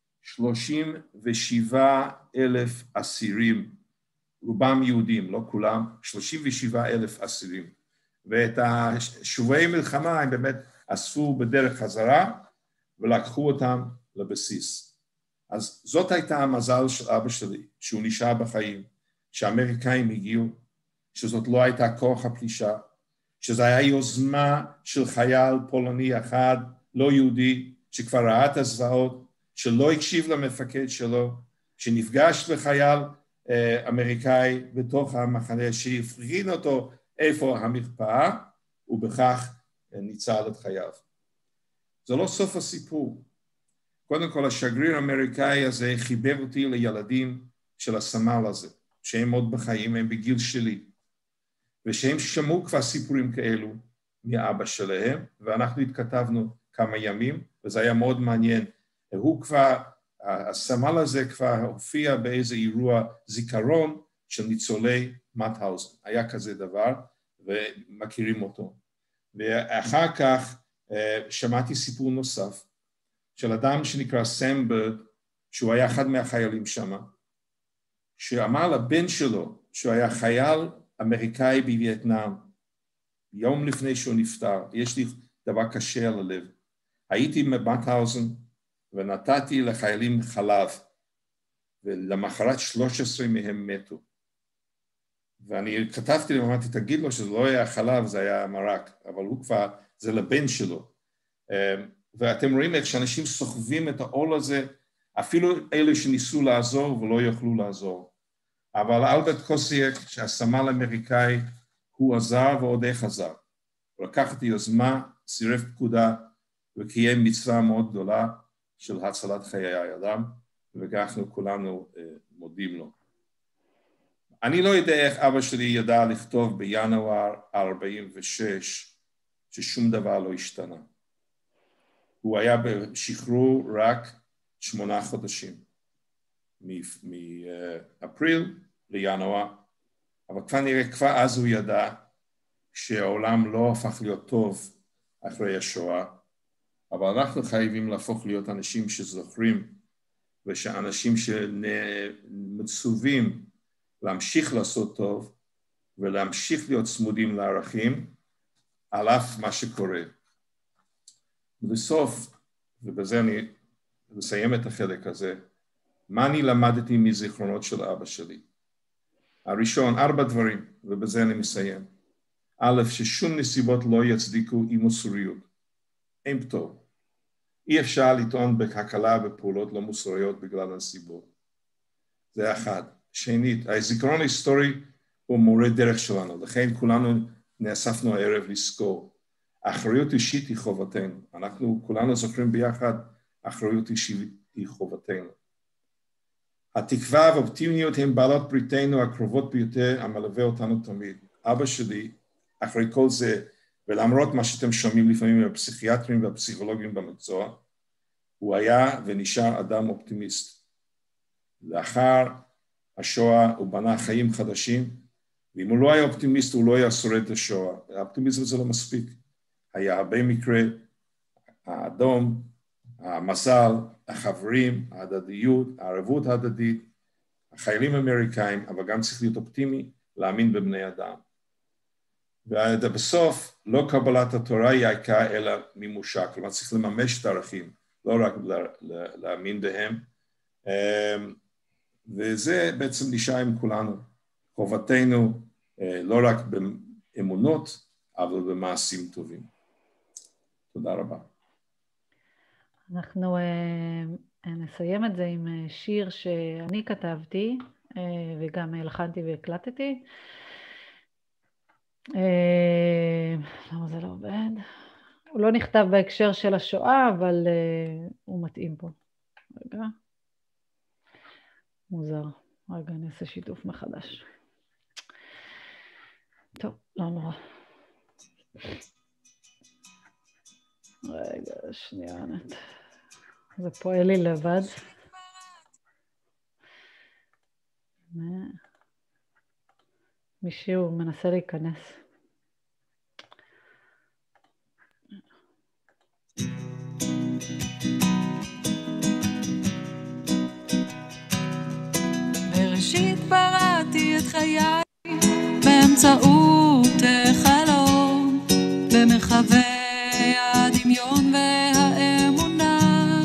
37,000 אסירים, רובם יהודים, לא כולם, 37,000 אסירים. ואת השבויי מלחמה הם באמת אספו בדרך חזרה, ולקחו אותם לבסיס. אז זאת הייתה המזל של אבא שלי, שהוא נשאר בחיים, שהאמריקאים הגיעו, שזאת לא הייתה כוח הפלישה, שזו הייתה יוזמה של חייל פולני אחד, לא יהודי, שכבר ראה את הזוועות, שלא הקשיב למפקד שלו, שנפגש לחייל אמריקאי בתוך המחנה, שהפגין אותו איפה המרפאה, ובכך ניצל את חייו. זה לא סוף הסיפור. קודם כל, השגריר האמריקאי הזה חיבר אותי לילדים של הסמל הזה, שהם עוד בחיים, הם בגיל שלי, ושהם שמעו כבר סיפורים כאלו מאבא שלהם, ואנחנו התכתבנו כמה ימים, וזה היה מאוד מעניין. הוא כבר, הסמל הזה כבר הופיע באיזה אירוע זיכרון של ניצולי מאטהאוזן. היה כזה דבר, ומכירים אותו. ואחר כך שמעתי סיפור נוסף, של אדם שנקרא סם ברד, שהוא היה אחד מהחיילים שם, שאמר לבן שלו, שהוא היה חייל אמריקאי בווייטנאם, יום לפני שהוא נפטר, יש לי דבר קשה על הלב. הייתי במאטהאוזן, ונתתי לחיילים חלב, ולמחרת 13 מהם מתו. ואני כתבתי להם, אמרתי, תגיד לו שזה לא היה חלב, זה היה מרק, אבל הוא כבר, זה לבן שלו. ואתם רואים איך שאנשים סוחבים את העול הזה, אפילו אלה שניסו לעזור ולא יוכלו לעזור. אבל אלברט קוסייק, שהסמל האמריקאי, הוא עזר ועוד איך עזר. הוא לקח את היוזמה, סירב פקודה, וקיים מצווה מאוד גדולה של הצלת חיי האדם, וכך כולנו מודים לו. אני לא יודע איך אבא שלי ידע לכתוב בינואר 46, ששום דבר לא השתנה. הוא היה בשחרור רק 8 חודשים, מאפריל לינואר, אבל כבר נראה, כבר אז הוא ידע שהעולם לא הפך להיות טוב אחרי השואה, אבל אנחנו חייבים להפוך להיות אנשים שזוכרים, ושאנשים שמצווים להמשיך לעשות טוב, ולהמשיך להיות צמודים לערכים, על אף מה שקורה. בסוף, ובזה אני מסיים את החלק הזה, מה אני למדתי מזיכרונות של אבא שלי? הראשון, 4 דברים, ובזה אני מסיים. א', ששום נסיבות לא יצדיקו אי מוסריות. אין פטור. אי אפשר לטעון בהקלה בפעולות לא מוסריות בגלל הנסיבות. זה אחד. שנית, הזיכרון ההיסטורי הוא מורה דרך שלנו, לכן כולנו נאספנו הערב לזכור. האחריות אישית היא חובתנו. אנחנו כולנו זוכרים ביחד, האחריות אישית היא חובתנו. התקווה והאופטימיות הן בעלות בריתנו הקרובות ביותר, המלווה אותנו תמיד. אבא שלי, אחרי כל זה, ולמרות מה שאתם שומעים לפעמים מהפסיכיאטרים והפסיכולוגים במקצוע, הוא היה ונשאר אדם אופטימיסט. לאחר השואה הוא בנה חיים חדשים, ואם הוא לא היה אופטימיסט הוא לא היה שורד את השואה. האופטימיזם זה לא מספיק. היה הרבה מקרה, האדום, המזל, החברים, ההדדיות, הערבות ההדדית, החיילים האמריקאים, אבל גם צריך להיות אופטימי, להאמין בבני אדם. ובסוף, לא קבלת התורה היא העיקר, אלא מימושה, כלומר צריך לממש את הערכים, לא רק להאמין בהם, וזה בעצם נשאר עם כולנו, חובתנו לא רק באמונות, אבל במעשים טובים. תודה רבה. אנחנו נסיים את זה עם שיר שאני כתבתי, וגם הלחנתי והקלטתי. למה זה לא עובד? הוא לא נכתב בהקשר של השואה, אבל הוא מתאים פה. רגע. מוזר. רגע, אני אעשה שיתוף מחדש. טוב, לא נורא. רגע, שנייה, נת. זה פועל לי לבד. מישהו מנסה להיכנס. בראשית בראתי את חיי באמצעות החלום, במרחבי הדמיון והאמונה.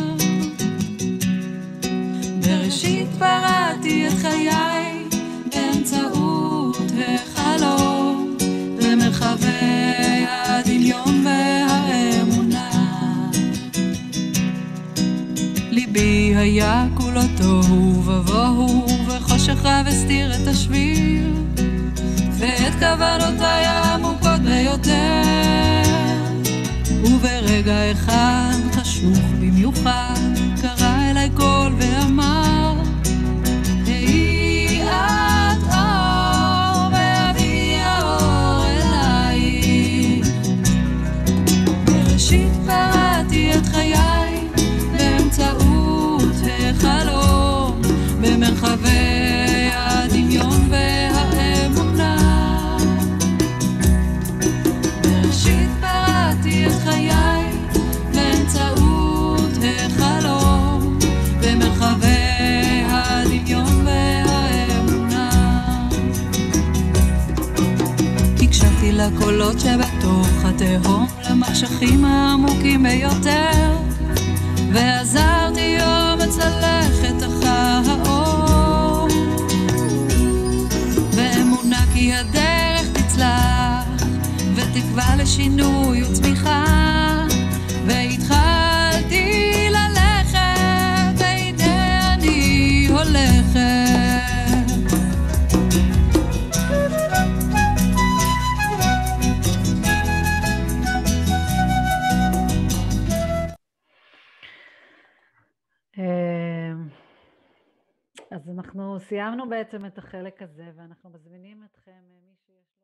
בראשית בראתי את חיי באמצעות החלום, במרחבי הדמיון והאמונה. ליבי היה כולו תוהו ובוהו, וחושך רב הסתיר את השביל, ואת כוונותיי העמוקות ביותר. וברגע אחד חשוך במיוחד קרא אליי קול ואמר, היי את אור ואביא האור אליי. בראשית בראתי את חיי באמצעות החלום, במרחבי הדמיון והאמונה. בראשית בראתי את חיי באמצעות החלום, במרחבי הדמיון והאמונה. הקשבתי לקולות שבתוך התהום, למחשכים העמוקים ביותר, ועזרתי יום ללכת אחר האור, ואמונה כי הדרך תצלח, ותקווה לשינוי וצמיחה. והתחלתי ללכת, והנה אני הולכת. אז אנחנו סיימנו בעצם את החלק הזה, ואנחנו מזמינים אתכם, מי שיש